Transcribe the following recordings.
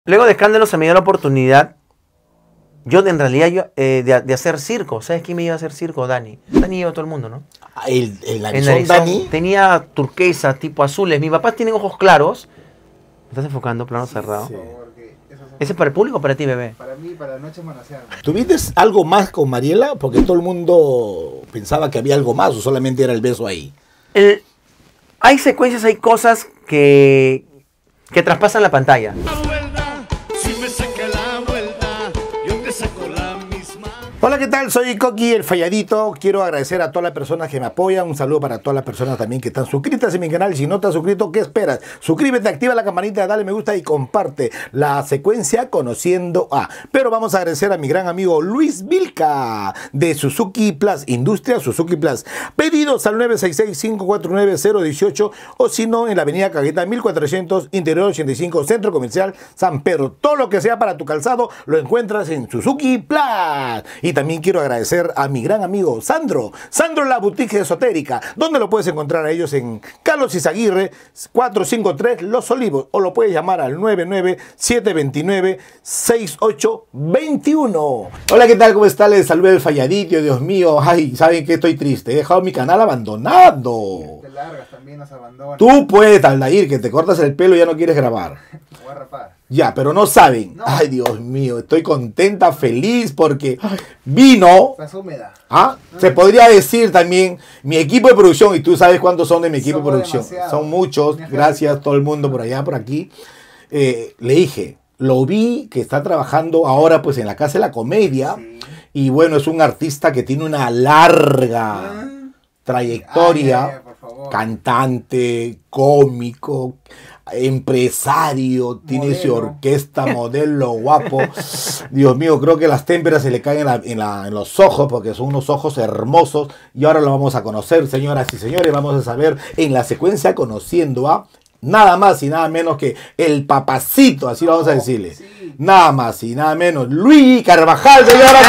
Luego de Escándalo se me dio la oportunidad, en realidad, de hacer circo. ¿Sabes quién me iba a hacer circo? Dani. Dani lleva a todo el mundo, ¿no? El narizón Dani. Tenía turquesa, tipo azules. Mi papá tiene ojos claros. ¿Me estás enfocando? Plano cerrado. Sí. ¿Ese es para el público o para ti, bebé? Para mí, para la noche manoseada. ¿Tuviste algo más con Mariela? Porque todo el mundo pensaba que había algo más o solamente era el beso ahí. Hay secuencias, hay cosas que traspasan la pantalla. Hola, ¿qué tal? Soy Coqui, el falladito. Quiero agradecer a todas las personas que me apoyan. Un saludo para todas las personas también que están suscritas en mi canal. Si no te has suscrito, ¿qué esperas? Suscríbete, activa la campanita, dale me gusta y comparte la secuencia Conociendo a. Pero vamos a agradecer a mi gran amigo Luis Vilca de Suzuki Plus, Industria Suzuki Plus. Pedidos al 966-549-018 o si no, en la avenida Cagueta 1400, Interior 85, Centro Comercial San Pedro. Todo lo que sea para tu calzado lo encuentras en Suzuki Plus. Y también quiero agradecer a mi gran amigo Sandro la boutique esotérica, donde lo puedes encontrar a ellos en Carlos Izaguirre 453 Los Olivos, o lo puedes llamar al 99729-6821. Hola, ¿qué tal? ¿Cómo está? Les saluda el falladito, Dios mío. Ay, ¿saben qué? Estoy triste, he dejado mi canal abandonado. Te largas, también nos abandonas. Tú puedes, Aldair, que te cortas el pelo y ya no quieres grabar. Me voy a rapar. Ya, pero no saben. No. Ay, Dios mío, estoy contenta, feliz, porque vino. Estás húmeda. Se podría decir también mi equipo de producción, y tú sabes cuántos son de mi equipo de Somos producción. demasiados. Son muchos, gracias todo el mundo por allá, por aquí. Le dije, lo vi que está trabajando ahora pues en la Casa de la Comedia. Sí. Y bueno, es un artista que tiene una larga trayectoria. Ay, por favor. Cantante, cómico, empresario, tiene su Modelo. orquesta, modelo, guapo. Dios mío, creo que las témperas se le caen en los ojos, porque son unos ojos hermosos. Y ahora lo vamos a conocer, señoras y señores. Vamos a saber en la secuencia Conociendo a nada más y nada menos que el papacito, así lo vamos a decirle. Sí. Nada más y nada menos, Luis Carvajal, señoras y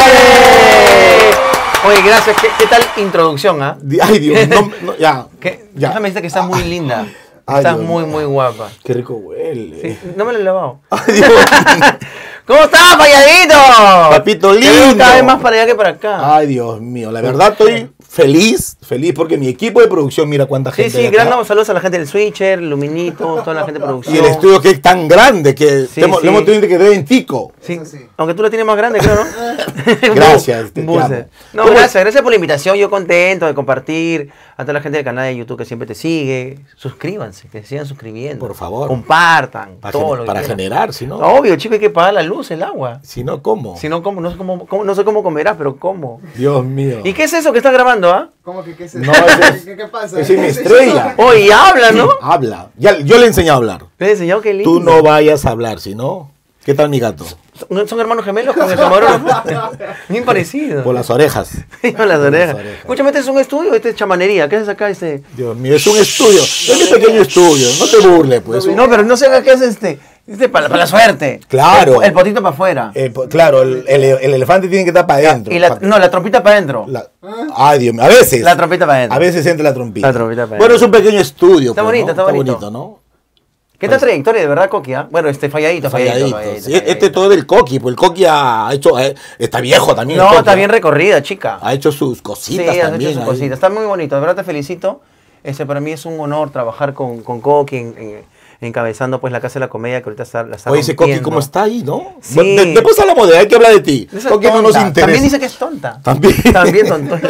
señores. Oye, gracias. ¿Qué tal introducción, ah? Ay, Dios, ya. Déjame decirte que estás muy linda. Ay, Estás Dios muy, mío. muy guapa. Qué rico huele. Sí, no me lo he lavado. Ay, Dios. ¿Cómo estás, falladito? Papito Te veo lindo. cada vez más para allá que para acá. Ay, Dios mío, la verdad estoy feliz porque mi equipo de producción, mira cuánta Sí, gente sí, hay acá. gran saludos a la gente del Switcher, Luminito, toda la gente de producción. Y el estudio que es tan grande que Sí, le hemos sí. tenido que quedar en tico. Sí, Eso sí. aunque tú la tienes más grande, creo, ¿no? Gracias, te Buse. amo. No, ¿Cómo gracias por la invitación. Yo contento de compartir. A toda la gente del canal de YouTube que siempre te sigue. Suscríbanse, que se sigan suscribiendo. Por favor. Compartan. todo lo que Para quieran. generar, si no, Obvio, chico, hay que pagar la luz, el agua. si no, ¿cómo? Si no, ¿cómo? No sé cómo comerás, pero ¿cómo? Dios mío. ¿Y qué es eso que estás grabando, ah? ¿Cómo que qué es No, eso? ese ¿Qué pasa? ese es mi estrella. Oye, habla, ¿no? Habla. Yo le he enseñado a hablar. Me he enseñado que lindo. Tú no vayas a hablar, si no. ¿Qué tal mi gato? ¿Son hermanos gemelos con el camarógrafo? Bien parecido. Por las orejas. Con las orejas. orejas. Escúchame, ¿este es un estudio o este es chamanería? ¿Qué haces acá? Dios mío, es un estudio. Es mi pequeño estudio. No te burles, pues. No, pero no sé qué es este. Para la suerte. Claro. El potito para afuera. Claro, el elefante tiene que estar para adentro. Y la trompita para adentro. Ay, Dios mío. A veces. La trompita para adentro. A veces entra la trompita. La trompita para Bueno, adentro. es un pequeño estudio. Está pues, bonito, ¿no? está bonito. ¿no? ¿Qué tal trayectoria de verdad, Coqui? Bueno, falladito. Falladito. Sí, este todo del Coqui, pues el Coqui ha hecho, está viejo también. el No, Coqui, está bien recorrida, chica. Ha hecho sus Sí, cositas has también. hecho sus ahí. cositas. Está muy bonito, de verdad te felicito. Para mí es un honor trabajar con Coqui encabezando pues la Casa de la Comedia que ahorita la está Oye, ese Coqui, rompiendo. ¿cómo está ahí, no? Sí. Después hablamos de él, hay que hablar de ti. Esa Coqui no nos tonta. interesa. También dice que es tonta. También. También tonto.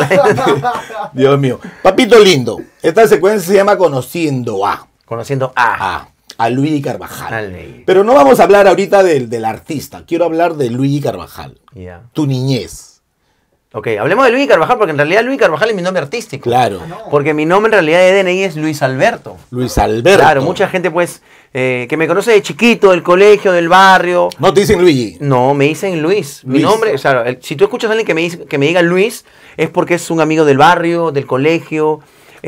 Dios mío. Papito lindo, esta secuencia se llama Conociendo a. Conociendo a. A Luigi Carvajal. Dale. Pero no vamos a hablar ahorita del artista. Quiero hablar de Luigi Carvajal. Ya. Tu niñez. Ok, hablemos de Luis Carvajal, porque en realidad Luis Carvajal es mi nombre artístico. Claro. Porque mi nombre en realidad de DNI es Luis Alberto. Luis Alberto. Claro, mucha gente pues que me conoce de chiquito, del colegio, del barrio. No te dicen Luigi. No, me dicen Luis. Mi Luis. nombre, o sea, si tú escuchas a alguien que me diga Luis, es porque es un amigo del barrio, del colegio,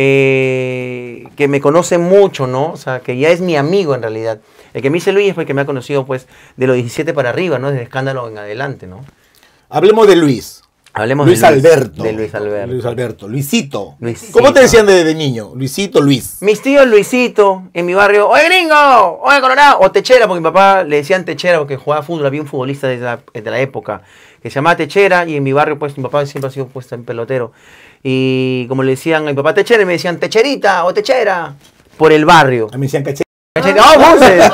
que me conoce mucho, ¿no? O sea, que ya es mi amigo en realidad. El que me dice Luis es porque me ha conocido pues de los 17 para arriba, ¿no? Desde Escándalo en adelante, ¿no? Hablemos de Luis. Hablemos Luis de Alberto. De Luis Alberto. Luis Alberto. Luisito. Luisito. ¿Cómo te decían de niño? Luisito, Luis. Mis tíos Luisito, en mi barrio, oye gringo, oye colorado, o Techera, porque mi papá le decían Techera porque jugaba fútbol, había un futbolista de la época que se llamaba Techera, y en mi barrio pues mi papá siempre ha sido pues en pelotero. Y como le decían a mi papá Techera, me decían Techerita o Techera, por el barrio. A mí me decían caché. ¡Oh, Moses!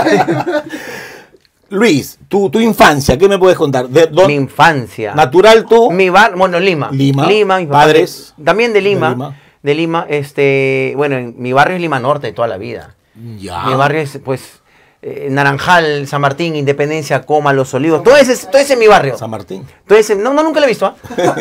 Luis, tu infancia, ¿qué me puedes contar? Mi infancia. Natural tú. Bueno, Lima. Lima. Mi papá Padres. también de Lima. De Lima. De Lima, bueno, mi barrio es Lima Norte de toda la vida. Ya. Mi barrio es, pues, Naranjal, San Martín, Independencia, Coma, Los Olivos. Todo ese es mi barrio. San Martín. Todo ese, no, nunca lo he visto.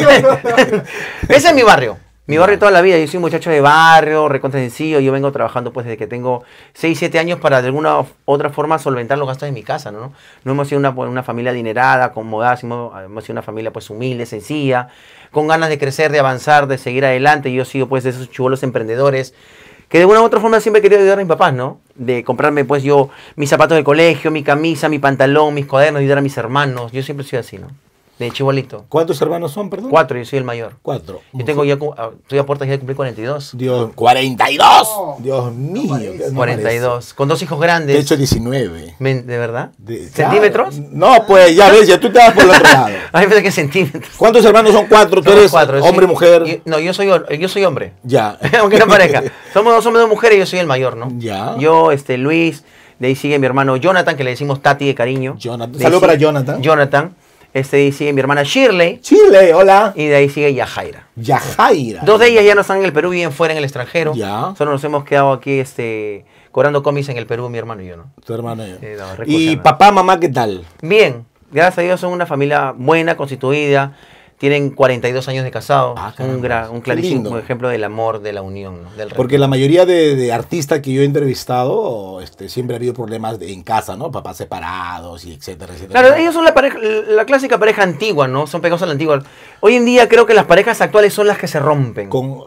Ese es mi barrio. Mi barrio toda la vida. Yo soy un muchacho de barrio, recontra sencillo. Yo vengo trabajando pues desde que tengo 6, 7 años para de alguna otra forma solventar los gastos de mi casa, ¿no? No hemos sido una familia adinerada, acomodada, hemos sido una familia pues humilde, sencilla, con ganas de crecer, de avanzar, de seguir adelante. Yo he sido pues de esos chibolos emprendedores que de una u otra forma siempre he querido ayudar a mis papás, ¿no? De comprarme pues yo mis zapatos de colegio, mi camisa, mi pantalón, mis cuadernos, ayudar a mis hermanos. Yo siempre he sido así, ¿no? De chibolito. ¿Cuántos hermanos son, perdón? 4, yo soy el mayor. 4. Yo tengo ya, estoy a puertas ya de cumplir 42. Dios, 42. No, Dios mío. parece. no 42. Con 2 hijos parece. grandes. De hecho, 19. ¿De verdad? Claro. ¿Centímetros? No, pues ya ves, ya tú te vas por el otro lado. Ay, pensé que centímetros. ¿Cuántos hermanos son? 4. ¿Tú Somos eres 4, hombre, sí. mujer? No, yo soy hombre. Ya. Aunque no parezca. Somos dos mujeres y yo soy el mayor, ¿no? Ya. Yo, Luis, de ahí sigue mi hermano Jonathan, que le decimos Tati de cariño. Jonathan. De ahí Saludo para sigue Jonathan. Jonathan. De ahí sigue mi hermana Shirley. Chile, hola. Y de ahí sigue Yajaira. Yajaira. 2 de ellas ya no están en el Perú, viven fuera en el extranjero. Ya. Solo nos hemos quedado aquí, cobrando cómics en el Perú, mi hermano y yo, ¿no? Tu hermano y yo. No, Y recursos, papá, mamá, ¿qué tal? Bien, gracias a Dios son una familia buena, constituida, tienen 42 años de casados, Ah, un caramba, qué clarísimo lindo. ejemplo del amor, de la unión, ¿no? Del Porque la mayoría de artistas que yo he entrevistado, siempre ha habido problemas en casa, ¿no? Papás separados y etcétera, etcétera. Claro, ellos son la clásica pareja antigua, ¿no? Son pegados a la antigua. Hoy en día creo que las parejas actuales son las que se rompen.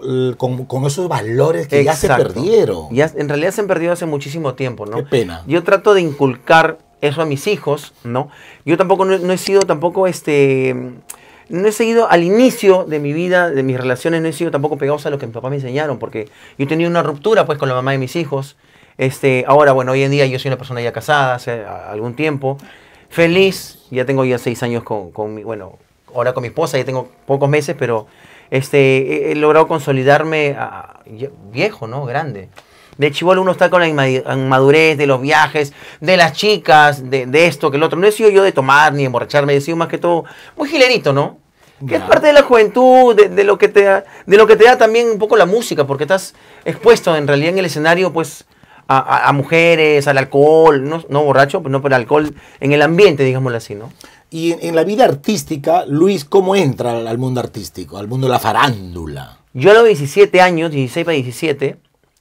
Con esos valores que ya se Exacto. perdieron. Ya, en realidad se han perdido hace muchísimo tiempo, ¿no? Qué pena. Yo trato de inculcar eso a mis hijos, ¿no? Yo tampoco no he sido tampoco no he seguido al inicio de mi vida, de mis relaciones, no he sido tampoco pegados a lo que mis papás me enseñaron, porque yo he tenido una ruptura pues con la mamá de mis hijos. Ahora, bueno, hoy en día yo soy una persona ya casada hace algún tiempo, feliz, ya tengo ya 6 años bueno, ahora con mi esposa, ya tengo pocos meses, pero he logrado consolidarme viejo, ¿no? Grande. De chibolo uno está con la inmadurez de los viajes, de las chicas, de esto, que el otro. No he sido yo de tomar ni de emborracharme, he sido más que todo muy gilerito, ¿no? Que es parte de la juventud, de lo que te da también un poco la música, porque estás expuesto en realidad en el escenario, pues, a mujeres, al alcohol, no borracho, no, pero alcohol en el ambiente, digámoslo así, ¿no? Y en la vida artística, Luis, ¿cómo entra al mundo artístico, al mundo de la farándula? Yo a los 17 años, 16 para 17,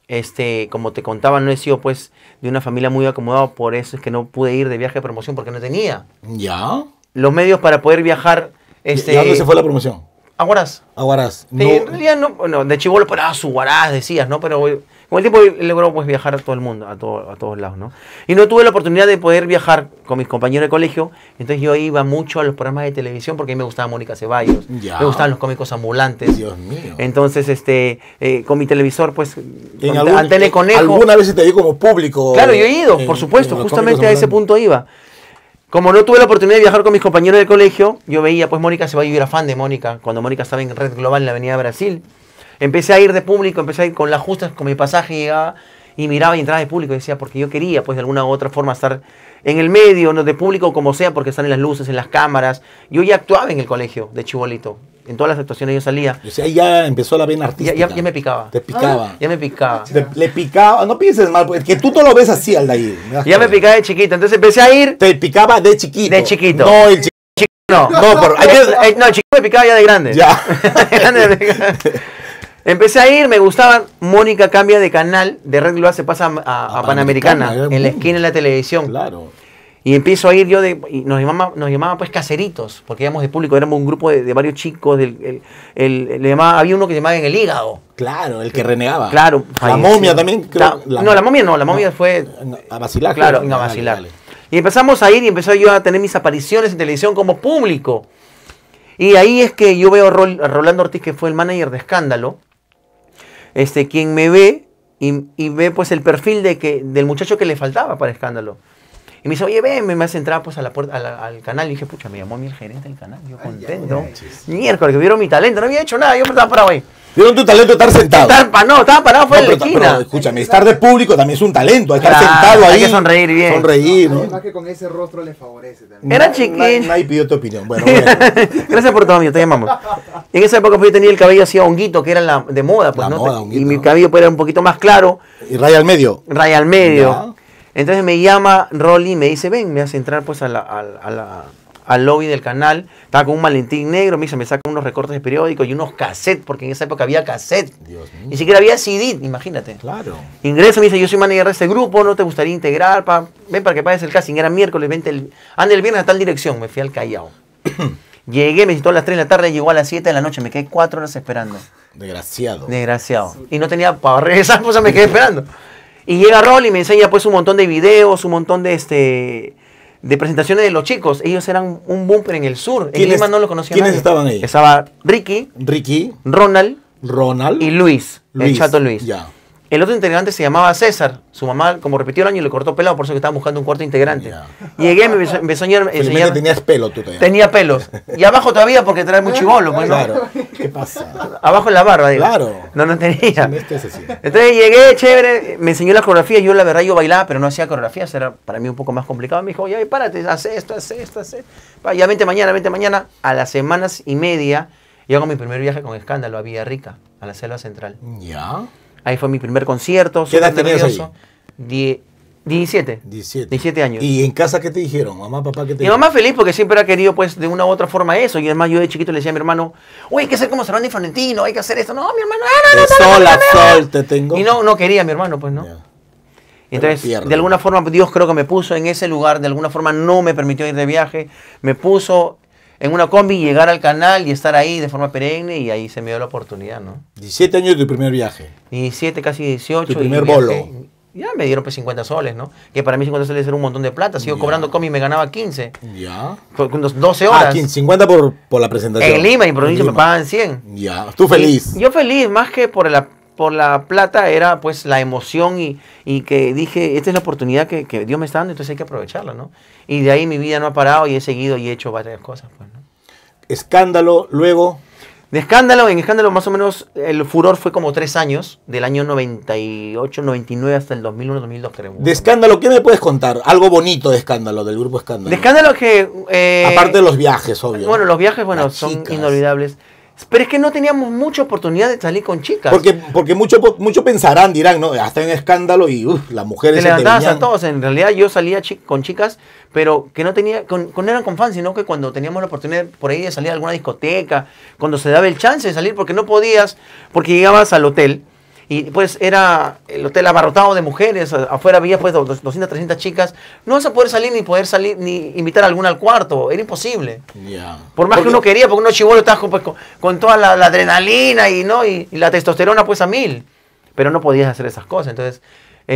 como te contaba, no he sido pues de una familia muy acomodada, por eso es que no pude ir de viaje de promoción porque no tenía ¿Ya? los medios para poder viajar. ¿Y a dónde se fue la promoción? A Huaraz. A Huaraz. Sí, en realidad no, bueno, de chibolo para su Huaraz decías, ¿no? Pero con el tiempo he logrado pues viajar a todo el mundo, a todos lados, ¿no? Y no tuve la oportunidad de poder viajar con mis compañeros de colegio, entonces yo iba mucho a los programas de televisión porque a mí me gustaba Mónica Ceballos, Ya. me gustaban los cómicos ambulantes. Dios mío. Entonces, con mi televisor, pues, En con Antena y Conejo. ¿Alguna vez se te dio como público? Claro, yo he ido, por supuesto, justamente a ese punto iba. Como no tuve la oportunidad de viajar con mis compañeros de colegio, yo veía, pues, Mónica Ceballos, yo era fan de Mónica, cuando Mónica estaba en Red Global en la Avenida Brasil. Empecé a ir de público, empecé a ir con las justas, con mi pasaje, llegaba y miraba y entraba de público, y decía, porque yo quería, pues, de alguna u otra forma estar en el medio, ¿no? De público como sea, porque están en las luces, en las cámaras. Yo ya actuaba en el colegio, de chibolito. En todas las actuaciones yo salía. O sea, ahí ya empezó la vena artística. Ya me picaba. Te picaba. Ya me picaba. Le picaba. No pienses mal, porque que tú no lo ves así, Aldair. Ya me picaba de chiquito, entonces empecé a ir. Te picaba de chiquito. De chiquito. No, el chiquito. No, no, el chiquito me picaba ya de grande. Ya. Grande me picaba. Empecé a ir, me gustaba. Mónica cambia de canal, de Red Global se pasa a Panamericana, Panamericana, en la esquina de la televisión. Claro. Y empiezo a ir yo, y nos llamaba pues caseritos, porque íbamos de público, éramos un grupo de varios chicos, había uno que se llamaba En el Hígado. Claro, el que renegaba. Claro. La falleció. momia también. Creo, No, la momia no, la momia fue... A vacilar. Claro, creo. a vacilar. Dale. Y empezamos a ir y empezó yo a tener mis apariciones en televisión como público. Y ahí es que yo veo a Rolando Ortiz, que fue el manager de Escándalo, quien me ve y ve pues el perfil del muchacho que le faltaba para Escándalo. Y me dice, oye, ven, me hace entrar pues a la puerta, al canal. Y dije, pucha, me llamó a mí el gerente del canal. Yo contento. Miércoles, que vieron mi talento. No había hecho nada, yo me estaba parado ahí. Vieron tu talento de estar sentado. Estaba parado fuera de la esquina. Pero escúchame, estar de público también es un talento. Estar Claro, sentado ahí. hay que sonreír bien. Sonreír, ¿no? Además que con ese rostro le favorece también. Era chiquín. Nadie pidió tu opinión. Bueno. Gracias por todo, amigo, te llamamos. En esa época pues, yo tenía el cabello así a honguito, que era de moda. Pues, La ¿no? moda, honguito. Y mi cabello pues, era un poquito más claro, Y raya al medio. raya al medio. Ya. Entonces me llama Rolly y me dice, ven, me hace entrar pues al lobby del canal. Estaba con un maletín negro, me dice, me saca unos recortes de periódicos y unos cassettes, porque en esa época había cassette. Dios mío. Ni siquiera había CD, imagínate. Claro. Ingreso, me dice, yo soy manager de este grupo, ¿no te gustaría integrar? Ven para que pagues el casting. Era miércoles, ande el viernes a tal dirección. Me fui al Callao. Llegué, me citó a las 3 de la tarde, llegó a las 7 de la noche. Me quedé 4 horas esperando. Desgraciado. Desgraciado. Y no tenía para regresar, pues me quedé esperando. Y llega Rolly y me enseña pues un montón de videos, un montón de presentaciones de los chicos. Ellos eran un bumper en el sur. En Lima no lo conocía ¿Quiénes nadie. estaban ahí? Estaba Ricky, Ricky, Ronald Ronald y Luis, el Chato Luis. Ya. El otro integrante se llamaba César. Su mamá, como repitió el año, le cortó pelado, por eso que estaba buscando un cuarto integrante. Ya. Llegué, me empezó a enseñar. Felizmente tenías pelo tú todavía. Tenía pelos. Y abajo todavía porque trae muy chivolo, pues, ¿no? Claro. ¿Qué pasa? Abajo en la barba, digo. Claro. No tenía. Este es así. Entonces llegué, chévere, me enseñó las coreografías. Yo, la verdad, yo bailaba, pero no hacía coreografías. Era para mí un poco más complicado. Me dijo, oye, párate, haz esto, haz esto, haz esto. Ya vente mañana, vente mañana. A las semanas y media, yo hago mi primer viaje con Escándalo a Villarrica, a la Selva Central. Ya. Ahí fue mi primer concierto. ¿Qué edad súper tenías nervioso. 17. 17 años. ¿Y en casa qué te dijeron? Mamá, papá, ¿qué te Mi mamá feliz porque siempre ha querido, pues, de una u otra forma eso. Y además yo de chiquito le decía a mi hermano, uy, hay que ser como Servando y Florentino, hay que hacer esto. No, mi hermano, Sol te tengo. Y no quería mi hermano, pues, ¿no? Ya. Entonces, pierde. de alguna forma, Dios creo que me puso en ese lugar, de alguna forma no me permitió ir de viaje, me puso en una combi, llegar al canal y estar ahí de forma perenne y ahí se me dio la oportunidad, ¿no? 17 años de tu primer viaje. 17, casi 18. Tu y primer viajé. bolo. Ya me dieron pues 50 soles, ¿no? Que para mí 50 soles era un montón de plata. Sigo Ya. cobrando combi y me ganaba 15. Ya. Con unos 12 horas. 50 por la presentación. En Lima y en provincia En me Lima. pagan 100. Ya. Tú feliz. Y yo feliz, más que por la plata, era pues la emoción y que dije, esta es la oportunidad que Dios me está dando, entonces hay que aprovecharla, ¿no? Y de ahí mi vida no ha parado y he seguido y he hecho varias cosas, pues, ¿no? Escándalo, luego. De Escándalo, en Escándalo más o menos el furor fue como 3 años, del año 98, 99 hasta el 2001, 2002 creo. De Escándalo, ¿qué me puedes contar? Algo bonito de Escándalo, del grupo Escándalo. De Escándalo que... Aparte de los viajes, obvio. Bueno, los viajes, bueno, Las son chicas. inolvidables. Pero es que no teníamos mucha oportunidad de salir con chicas. Porque mucho pensarán, dirán, ¿no? Hasta en Escándalo y las mujeres Te se levantabas venían. a todos. En realidad yo salía con chicas, pero que no tenía, no eran con fans, sino que cuando teníamos la oportunidad por ahí de salir a alguna discoteca, cuando se daba el chance de salir, porque no podías, porque llegabas al hotel y pues era el hotel abarrotado de mujeres, afuera había pues 200, 300 chicas, no vas a poder salir ni invitar a alguna al cuarto, era imposible. Ya. Por más que uno quería, porque uno chibolo estaba pues, con toda la adrenalina y la testosterona pues a 1000, pero no podías hacer esas cosas, entonces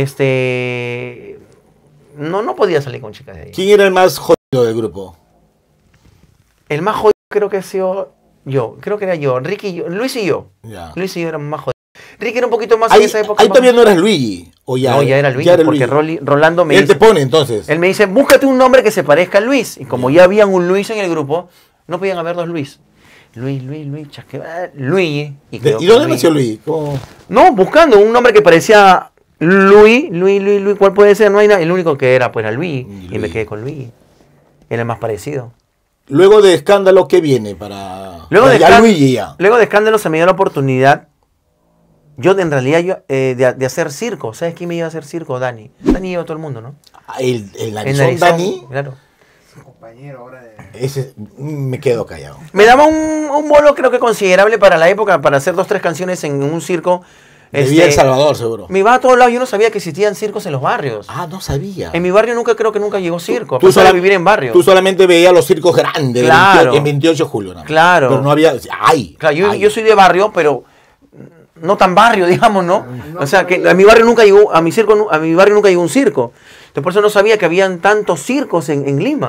no podía salir con chicas de ahí. ¿Quién era el más jodido del grupo? El más jodido creo que ha sido yo, creo que era yo, Ricky y yo, Luis y yo. Ya. Luis y yo éramos más jodidos. Ricky era un poquito más Ahí, en esa época. ahí más- todavía no eras Luigi. O ya, No, ya era Luis, porque Rolando me Él te dice, pone entonces. él me dice, búscate un nombre que se parezca a Luis. Y como ya habían un Luis en el grupo, no podían haber dos Luis. Luis, Luigi. ¿Y quedó dónde con nació Luigi. Luigi? ¿Cómo? No, buscando un nombre que parecía Luis, ¿cuál puede ser? No hay nada. El único que era, pues, era Luis. Y me Luis. quedé con Luis. Era el más parecido. Luego de Escándalo, ¿qué viene para...? Luego de, ya Escándalo, Luigi ya. luego de Escándalo se me dio la oportunidad, en realidad, de hacer circo. ¿Sabes quién me iba a hacer circo? Dani. Dani lleva a todo el mundo, ¿no? El En narizón Narizón, Dani, claro. Compañero ahora de... ese, me quedo callado. Me daba un bolo, creo que considerable para la época, para hacer 2, 3 canciones en un circo. De Villa El Salvador, seguro. Me iba a todos lados, yo no sabía que existían circos en los barrios. Ah, no sabía. En mi barrio creo que nunca llegó circo, a Tú pesar de sola- vivir en barrio. Tú solamente veías los circos grandes Claro. en 28 de julio. nada más. Claro. Pero no había... ¡Ay! Claro, ay. yo soy de barrio, pero no tan barrio, digamos, ¿no? O sea, que a mi barrio nunca llegó, a mi barrio nunca llegó un circo. Entonces por eso no sabía que habían tantos circos en Lima.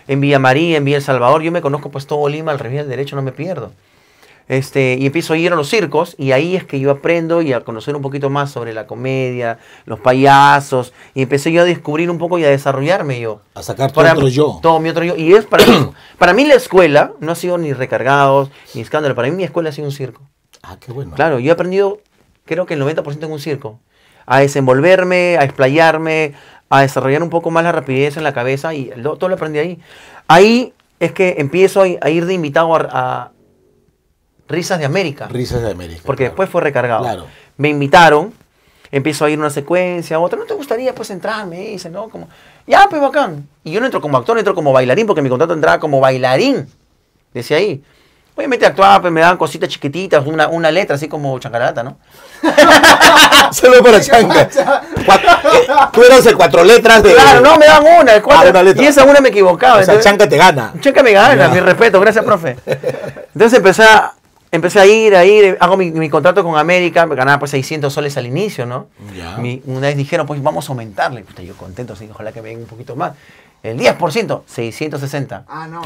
en Villa María, en Villa El Salvador. Yo me conozco pues todo Lima, al revés del derecho, no me pierdo. Y empiezo a ir a los circos y ahí es que yo aprendo y a conocer un poquito más sobre la comedia, los payasos, y empecé yo a descubrir un poco y a desarrollarme yo. A sacar todo otro yo. Todo mi otro yo. Y es para mí la escuela no ha sido ni Recargados, ni Escándalo. Para mí mi escuela ha sido un circo. Ah, qué bueno. Claro, yo he aprendido, creo que el 90% en un circo. A desenvolverme, a explayarme, a desarrollar un poco más la rapidez en la cabeza y todo lo aprendí ahí. Ahí es que empiezo a ir de invitado a Risas de América. Risas de América. Porque después fue Recargado. Claro. Me invitaron, empiezo a ir una secuencia, otra. ¿No te gustaría pues entrar? Me dicen, ¿no? Como, ya, pues bacán. Y yo no entro como actor, entro como bailarín, porque mi contrato entraba como bailarín. Decía ahí. Obviamente actuaba, pues me daban cositas chiquititas, una letra así como Chancarata, ¿no? Solo para Chanca. Tú eras el 4 letras de... Claro, no, me daban una, una letra. Y esa una me equivocaba. O sea, entonces, Chanca te gana. Chanca me gana, Ya. mi respeto, gracias, profe. Entonces empecé a ir, hago mi contrato con América, me ganaba pues 600 soles al inicio, ¿no? Ya. Una vez dijeron, pues vamos a aumentarle. Puta, yo contento, así, ojalá que me den un poquito más. El 10%, 660. Ah, no.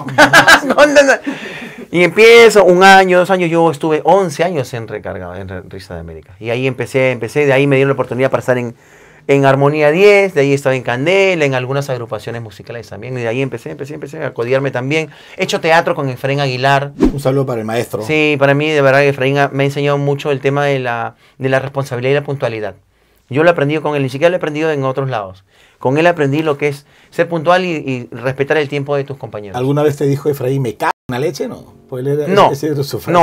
Y empiezo, 1 año, 2 años, yo estuve 11 años en Recargado, en Risa de América. Y ahí empecé, de ahí me dieron la oportunidad para estar en Armonía 10, de ahí estaba en Candela, en algunas agrupaciones musicales también. Y de ahí empecé a codiarme también. He hecho teatro con Efraín Aguilar. Un saludo para el maestro. Sí, para mí de verdad que Efraín me ha enseñado mucho el tema de la responsabilidad y la puntualidad. Yo lo he aprendido con él, ni siquiera lo he aprendido en otros lados. Con él aprendí lo que es ser puntual y respetar el tiempo de tus compañeros. ¿Alguna vez te dijo Efraín, me cago en la leche? No. Pues él era, No. ese era su frase.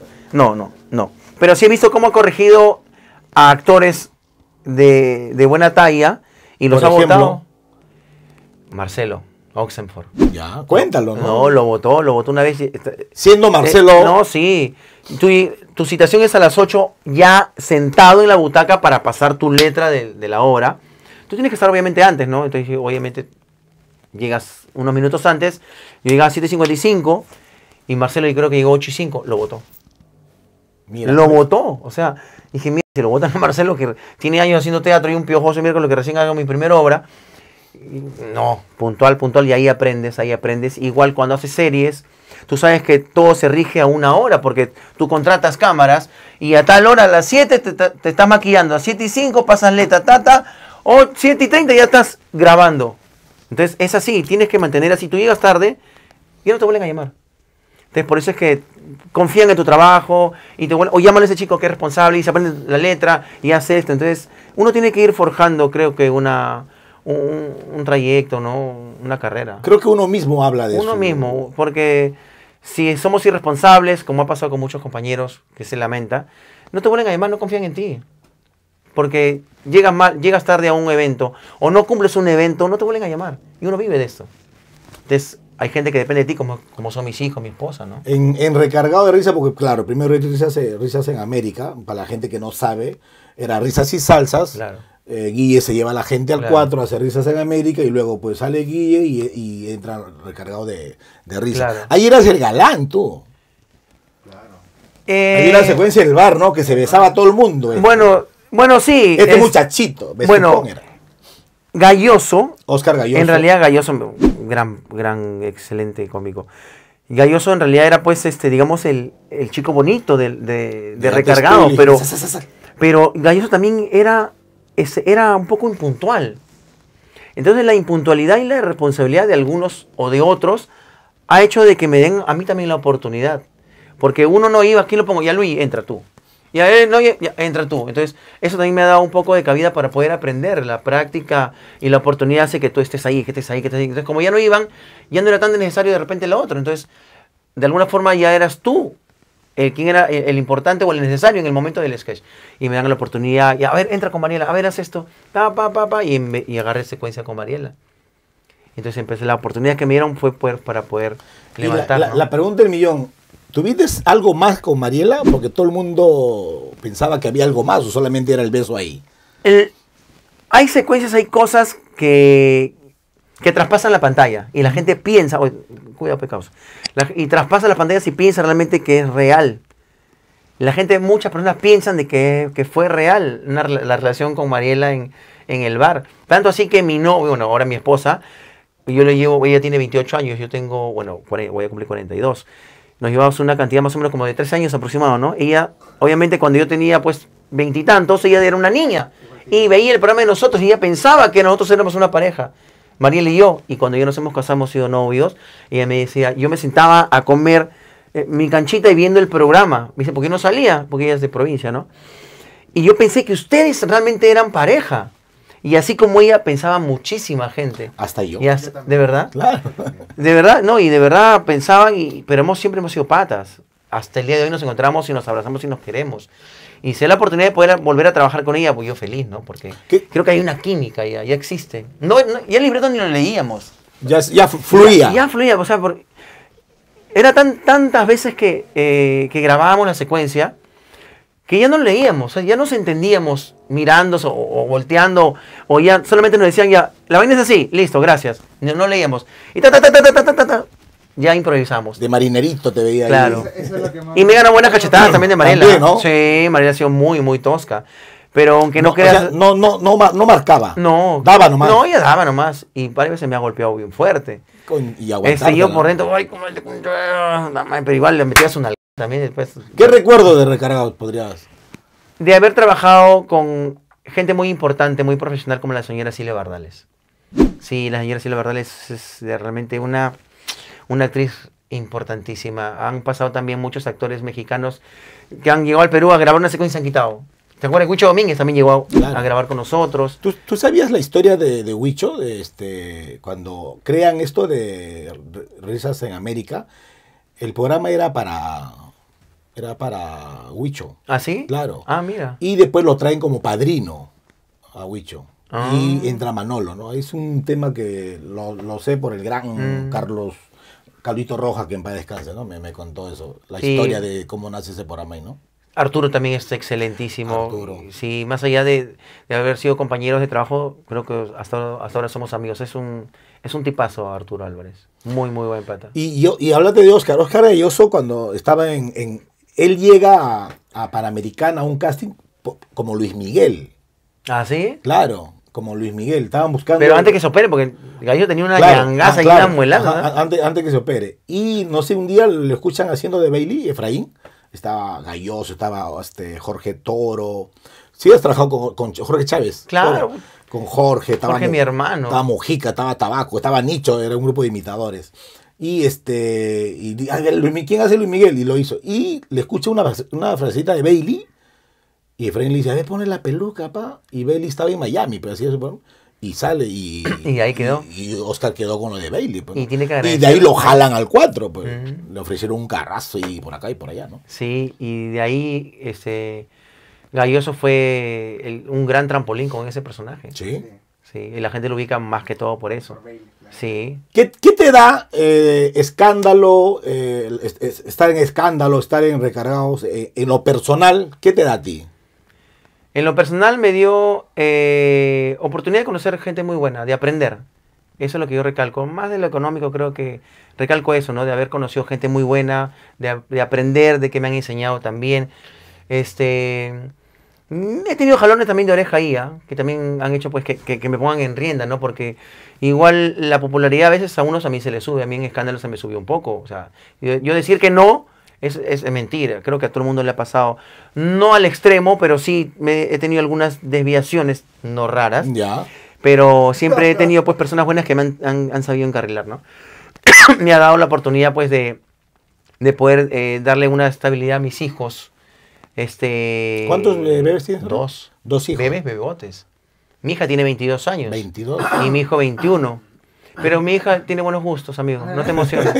No. Pero sí he visto cómo ha corregido a actores de buena talla y los Por ha ejemplo. votado. Marcelo Oxenford. Ya, cuéntalo, ¿no? No, lo votó una vez. Siendo Marcelo... No, sí. Tu citación es a las 8, ya sentado en la butaca para pasar tu letra de la obra. Tú tienes que estar obviamente antes, ¿no? Entonces, obviamente, llegas unos minutos antes. Yo llegaba a 7:55 y Marcelo, yo creo que llegó 8:05, lo votó. Mira, Lo votó. O sea, dije, mira, si lo votan a Marcelo, que tiene años haciendo teatro y un piojoso miércoles que recién hago mi primera obra. No, puntual, y ahí aprendes. Igual cuando haces series, tú sabes que todo se rige a 1 hora, porque tú contratas cámaras y a tal hora, a las 7 te estás maquillando, a 7:05 pasas letra, o 7:30 ya estás grabando. Entonces es así, tienes que mantener así. Tú llegas tarde y ya no te vuelven a llamar. Entonces por eso es que confían en tu trabajo y o llámale a ese chico que es responsable y se aprende la letra y hace esto. Entonces uno tiene que ir forjando, creo que un trayecto, ¿no? Una carrera. creo que uno mismo habla de eso. Uno mismo, porque si somos irresponsables, como ha pasado con muchos compañeros que se lamenta, no te vuelven a llamar, no confían en ti. Porque llegas tarde a un evento o no cumples un evento, no te vuelven a llamar. Y uno vive de esto. Entonces hay gente que depende de ti, como son mis hijos, mi esposa, ¿no? En Recargado de Risa, porque claro, primero Risas en América, para la gente que no sabe, era Risas y Salsas. Claro. Guille se lleva a la gente al Claro. 4 a hacer Risas en América y luego pues sale Guille y entra Recargado de Risa. Claro. Ahí eras el galán, tú. Claro. Ahí era la secuencia del bar, ¿no? Que se besaba a todo el mundo. Bueno, sí. Este muchachito, bueno, era. Galloso. Oscar Galloso. En realidad Galloso, gran, excelente cómico. Galloso en realidad era pues, digamos, el chico bonito de Recargado, pero Galloso también era un poco impuntual. Entonces la impuntualidad y la irresponsabilidad de algunos o de otros ha hecho de que me den a mí también la oportunidad. Porque uno no iba, aquí lo pongo, ya Luis, entra tú. Ya, no, ya, entra tú. Entonces, eso también me ha dado un poco de cabida para poder aprender. La práctica y la oportunidad hace que tú estés ahí, que estés ahí, que estés ahí. Entonces, como ya no iban, ya no era tan necesario de repente lo otro. Entonces, de alguna forma ya eras tú quien era el importante o el necesario en el momento del sketch. Y me dan la oportunidad, y, a ver, entra con Mariela, a ver, haz esto, y agarré secuencia con Mariela. Entonces, empecé, la oportunidad que me dieron fue para poder Y levantar. ¿no? la pregunta del millón, ¿tuviste algo más con Mariela? Porque todo el mundo pensaba que había algo más o solamente era el beso ahí. Hay secuencias, hay cosas que traspasan la pantalla y la gente piensa, cuidado pecados, y traspasan la pantalla si piensa realmente que es real. La gente, muchas personas piensan de que fue real la relación con Mariela en el bar. Tanto así que mi novio, bueno, ahora mi esposa, Y yo le llevo, ella tiene 28 años, yo tengo, bueno, voy a cumplir 42. Nos llevamos una cantidad más o menos como de 3 años aproximado, ¿no? Ella, obviamente cuando yo tenía pues 20 y tantos, ella era una niña. Y veía el programa de nosotros y ella pensaba que nosotros éramos una pareja. Mariela y yo. Y cuando ya nos hemos casado, hemos sido novios. Ella me decía, yo me sentaba a comer mi canchita y viendo el programa. Me dice, ¿por qué no salía? Porque ella es de provincia, ¿no? Y yo pensé que ustedes realmente eran pareja. Y así como ella, pensaba muchísima gente. Hasta yo. ¿De verdad? Claro. De verdad, no, y de verdad pensaban, pero siempre hemos sido patas. Hasta el día de hoy nos encontramos y nos abrazamos y nos queremos. Y si hay la oportunidad de poder volver a trabajar con ella, pues yo feliz, ¿no? Porque creo que hay una química ya existe. Ya el libreto ni lo leíamos. Ya fluía. Ya fluía, o sea, era tantas veces que grabábamos la secuencia que ya no leíamos, o sea, ya nos entendíamos mirando o volteando, o ya solamente nos decían ya, la vaina es así, listo, gracias. No leíamos. Y ya improvisamos. De marinerito te veía claro. ahí. Eso es lo que más Y me ganó buenas cachetadas también de Mariela. También, ¿no? Sí, Mariela ha sido muy, muy tosca. Pero aunque no creas... O sea, no marcaba. No. Daba nomás. No, ella daba nomás. Y varias veces me ha golpeado bien fuerte. Y aguantarte, Yo ¿no? por dentro, ay, como pero igual le metías una también después. ¿Qué recuerdo de Recargados podrías? De haber trabajado con gente muy importante, muy profesional como la señora Silvia Bardales. Sí, la señora Silvia Bardales es realmente una actriz importantísima. Han pasado también muchos actores mexicanos que han llegado al Perú a grabar una secuencia y se han quitado. ¿Te acuerdas? Huicho Domínguez también llegó a grabar con nosotros. ¿Tú sabías la historia de Huicho? Cuando crean esto de Risas en América, el programa era para Huicho. ¿Ah, sí? Claro. Ah, mira. Y después lo traen como padrino a Huicho. Ah. Y entra Manolo, ¿no? Es un tema que lo sé por el gran Carlito Rojas, que en paz descanse, ¿no? Me contó eso. La historia de cómo nace ese programa ahí, ¿no? Arturo también es excelentísimo. Arturo. Sí, más allá de haber sido compañeros de trabajo, creo que hasta ahora somos amigos. Es un tipazo Arturo Álvarez. Muy, muy buen pata. Y háblate de Oscar. Oscar Ayoso, cuando estaba él llega a Panamericana a un casting como Luis Miguel. ¿Ah, sí? Claro, como Luis Miguel. Estaban buscando... Pero antes que se opere, porque Gallo tenía una llangaza y una muelada. Antes que se opere. Y no sé, un día lo escuchan haciendo de Bailey, Efraín. Estaba Galloso, estaba Jorge Toro. Sí, has trabajado con Jorge Chávez. Claro. Toro. Con Jorge. Jorge, mi hermano. Estaba Mojica, estaba Tabaco, estaba Nicho, era un grupo de imitadores. ¿Quién hace Luis Miguel? Y lo hizo. Y le escucha una frasecita de Bailey. Y Efraín le dice, a ver, pone la peluca, pa. Y Bailey estaba en Miami, pero así es. Y sale y ahí quedó. Y Oscar quedó con lo de Bailey. Pues, ¿no? Y tiene que agradecer. Y de ahí lo jalan al 4, pues. Le ofrecieron un carrazo y por acá y por allá, ¿no? Sí, y de ahí Galloso fue un gran trampolín con ese personaje. Sí. Sí, y la gente lo ubica más que todo por eso. Sí. ¿Qué te da escándalo, estar en escándalo, estar en Recargados, en lo personal? ¿Qué te da a ti? En lo personal me dio oportunidad de conocer gente muy buena, de aprender. Eso es lo que yo recalco. Más de lo económico creo que recalco eso, ¿no? De haber conocido gente muy buena, de aprender, de que me han enseñado también. He tenido jalones también de oreja ahí, que también han hecho pues que me pongan en rienda, ¿no? Porque igual la popularidad a veces a mí se le sube, a mí en escándalo se me subió un poco. O sea, yo decir que no es mentira. Creo que a todo el mundo le ha pasado, no al extremo, pero sí he tenido algunas desviaciones, no raras. Ya. Pero siempre he tenido pues personas buenas que me han sabido encarrilar, ¿no? Me ha dado la oportunidad pues de poder darle una estabilidad a mis hijos. ¿Cuántos bebés tienes? 2. 2 hijos. Bebotes. Mi hija tiene 22 años. 22. Y mi hijo 21. Pero mi hija tiene buenos gustos, amigo. No te emociones.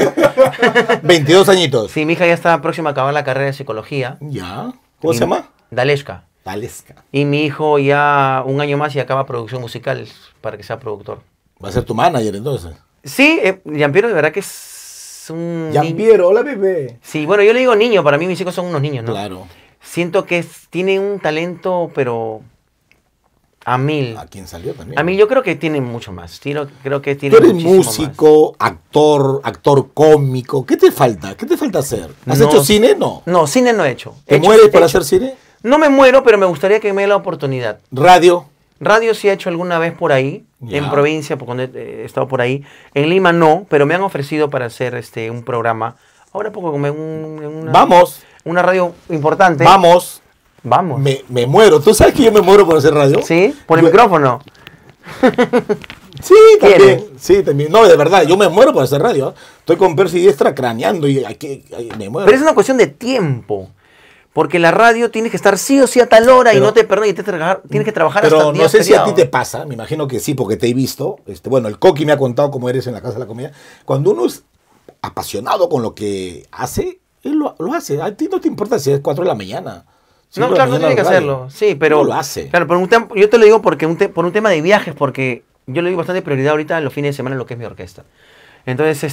22 añitos. Sí, mi hija ya está próxima a acabar la carrera de psicología. Ya. ¿Cómo se llama? Daleshka. Dalesca. Y mi hijo ya un año más y acaba producción musical para que sea productor. Va a ser tu manager entonces. Sí, Giampiero de verdad que es un... Giampiero, hola bebé. Sí, bueno, yo le digo niño, para mí mis hijos son unos niños, ¿no? Claro. Siento que tiene un talento, pero a 1000. ¿A quién salió también? A mí yo creo que tiene mucho más. Creo que tiene Tú eres muchísimo músico, actor cómico. ¿Qué te falta? ¿Qué te falta hacer? ¿Has No, hecho cine? No. No, cine no he hecho. ¿Te mueres para hacer cine? No me muero, pero me gustaría que me dé la oportunidad. Radio. Radio sí he hecho alguna vez por ahí. Ya. En provincia, porque cuando he estado por ahí. En Lima no, pero me han ofrecido para hacer un programa. Ahora poco como Vamos, una radio importante. vamos. Vamos. Me muero. ¿Tú sabes que yo me muero por hacer radio? ¿Sí? Por el Yo- micrófono. Sí, también. ¿Quieres? Sí, también. No, de verdad, yo me muero por hacer radio. Estoy con Percy Diestra craneando y aquí me muero. Pero es una cuestión de tiempo. Porque la radio tienes que estar sí o sí a tal hora y Pero- no te perdonan y tienes que trabajar hasta Pero no días sé si a ti feriados. te pasa, me imagino que sí, porque te he visto. Bueno, el Coqui me ha contado cómo eres en la Casa de la Comedia. Cuando uno es apasionado con lo que hace, él lo hace. A ti no te importa si es 4 de la mañana. No, 5 de la claro, no mañana tiene que en radio. hacerlo. Sí, pero. No lo hace. Claro, yo te lo digo porque por un tema de viajes, porque yo le doy bastante prioridad ahorita en los fines de semana en lo que es mi orquesta. Entonces,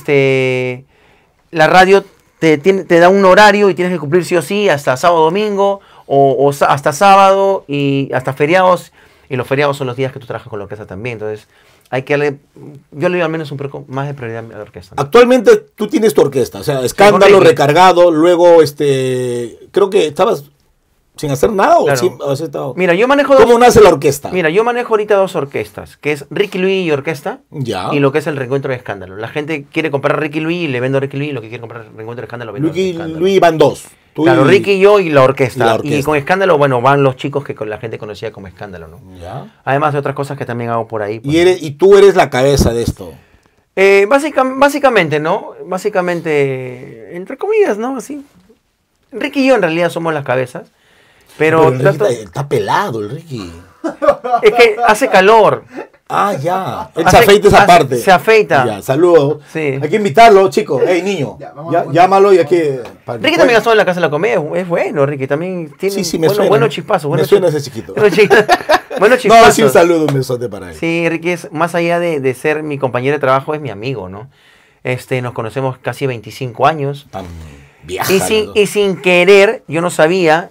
la radio te da un horario y tienes que cumplir sí o sí hasta sábado, domingo, hasta sábado y hasta feriados. Y los feriados son los días que tú trabajas con la orquesta también. Entonces, hay que darle. Yo le doy al menos un poco más de prioridad a la orquesta, ¿no? Actualmente tú tienes tu orquesta, o sea, Escándalo, Ricky. Recargado, luego creo que estabas sin hacer nada o Claro. sí, o has estado- Mira, yo manejo ¿Cómo nace la orquesta? Mira, yo manejo ahorita dos orquestas, que es Ricky Luis y Orquesta, Ya. y lo que es el Reencuentro de Escándalo. La gente quiere comprar Ricky Luis y le vendo a Ricky Luis, y lo que quiere comprar Reencuentro de Escándalo, vendo Luis, Escándalo. Luis van dos. Tú Claro, y- Ricky y yo y la orquesta. y la Y orquesta. con Escándalo, bueno, van los chicos que la gente conocía como Escándalo, ¿no? Ya. Además de otras cosas que también hago por ahí. pues. Y tú eres la cabeza de esto. Básicamente, ¿no? Básicamente, entre comillas, ¿no? Así. Ricky y yo en realidad somos las cabezas. Pero, el Ricky está pelado, el Ricky. es que hace calor. Ah, ya. Él Hace- se afeita esa hace- parte. se afeita. Ya, saludos. Sí. Hay que invitarlo, chico. Hey, niño. Ya, vamos Ya, a- llámalo y hay que. Ricky también ha estado en la Casa de la Comedia, es bueno, Ricky también tiene Sí, sí, me suena. buenos chispazos. Me suena ese chiquito. Buenos No, chispazos. sí, un saludo, un besote para él. Sí, Ricky es, más allá de ser mi compañero de trabajo, es mi amigo, ¿no? Nos conocemos casi 25 años. Tan vieja, Y ¿no? sin querer, yo no sabía,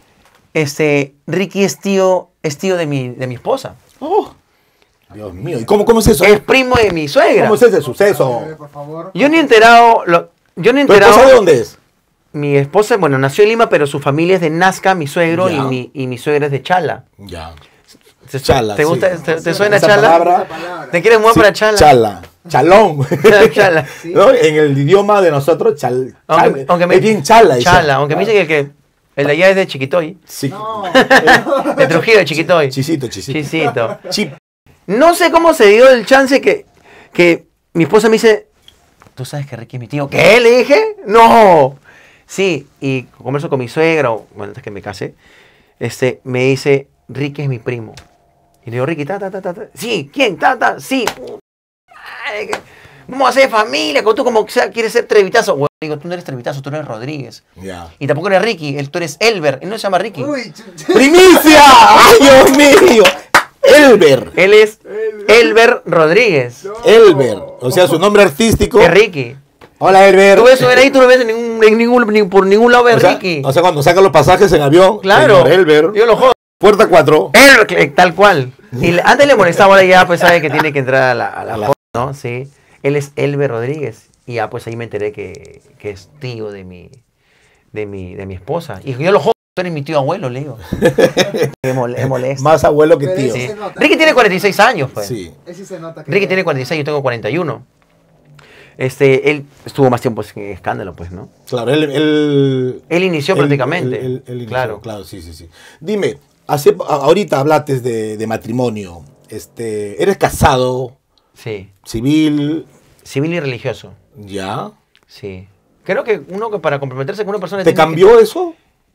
Ricky es tío de mi esposa. Oh, Dios mío. ¿Y cómo es eso? Es primo de mi suegra. ¿Cómo es ese suceso? Por favor. Yo ni he enterado, yo ni he ¿Tu esposa enterado. de dónde es? Mi esposa, bueno, nació en Lima, pero su familia es de Nazca, mi suegro, Ya. y mi suegra es de Chala. Ya. ¿Te, Chala, ¿te gusta, sí. te suena Esa Chala? palabra. Esa palabra. ¿Te quieres mudar Sí, para Chala? Chala. Chalón. Chala. Sí. ¿No? En el idioma de nosotros, Aunque es bien chala. esa. Chala, aunque me dicen que el de allá es de Chiquitoy. Sí. No. De Trujillo, de Chiquitoy. Chisito. Chisito. Chip. No sé cómo se dio el chance que mi esposa me dice, ¿tú sabes que Ricky es mi tío? ¿Qué? ¿Le dije? ¡No! Sí, y converso con mi suegra, bueno, antes que me case, me dice, Ricky es mi primo. Y le digo, Ricky, ta. Sí, ¿quién? Sí. Ay, vamos a hacer familia, tú como que quieres ser Trevitazo. Bueno, digo, tú no eres Trevitazo, tú eres Rodríguez. Ya. Y tampoco eres Ricky, tú eres Elber, él no se llama Ricky. Uy, ¡Primicia! ¡Ay, Dios mío! Elber. Él es Elber Rodríguez. Elber. O sea, su nombre artístico. Es Ricky. Hola, Elber. Tú ves ahí, tú no ves por ningún lado de o sea, Ricky. O sea, cuando saca los pasajes en avión. Claro. Señor Elber. Yo lo jodo. Puerta 4. Tal cual. Antes le molestaba, ahora ya pues sabe que tiene que entrar a la joda, ¿no? Sí. Él es Elber Rodríguez. Y ya pues ahí me enteré que es tío de mi esposa. Y yo lo jodo, tú eres mi tío abuelo, le digo. Me molesta. Más abuelo que Pero tío. Sí. se nota. Ricky tiene 46 años, pues. Sí. Ese sí se nota que Ricky tiene 46, yo tengo 41. Él estuvo más tiempo en Escándalo, pues, ¿no? Claro, él Inició prácticamente. él inició, Claro. claro, sí. Dime, ahorita hablaste de matrimonio. ¿Eres casado, Sí. civil? Civil y religioso. ¿Ya? Sí. Creo que uno que para comprometerse con una persona... ¿Te tiene cambió eso?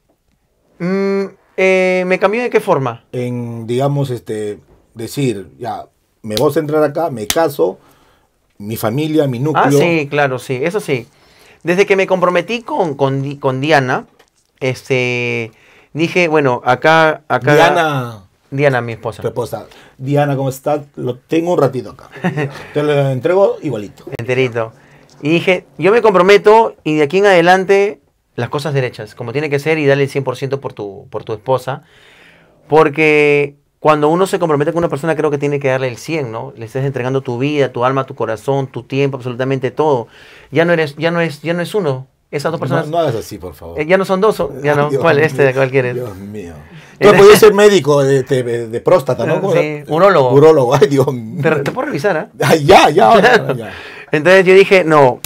¿Me cambió de qué forma? En, digamos, decir, ya, me voy a centrar acá, me caso, mi familia, mi núcleo. Ah, sí, claro, sí, eso sí. Desde que me comprometí con Diana, dije, bueno, acá... Diana, mi esposa. Tu esposa. Diana, ¿cómo estás? Lo tengo un ratito acá. Te lo entrego igualito. Enterito. Y dije, yo me comprometo y de aquí en adelante las cosas derechas, como tiene que ser, y dale el 100% por tu esposa. Porque cuando uno se compromete con una persona, creo que tiene que darle el 100, ¿no? Le estás entregando tu vida, tu alma, tu corazón, tu tiempo, absolutamente todo. Ya no es uno, esas dos personas... No hagas así, por favor. Ya no son dos, ya no. Dios ¿Cuál? mío, ¿Cuál quieres? Dios mío. Tú podías ser médico de próstata, ¿no? Sí, urólogo. Urólogo, ay, Dios mío. Te puedo revisar, ¿ah? Ay, ya, ya. Entonces yo dije, no,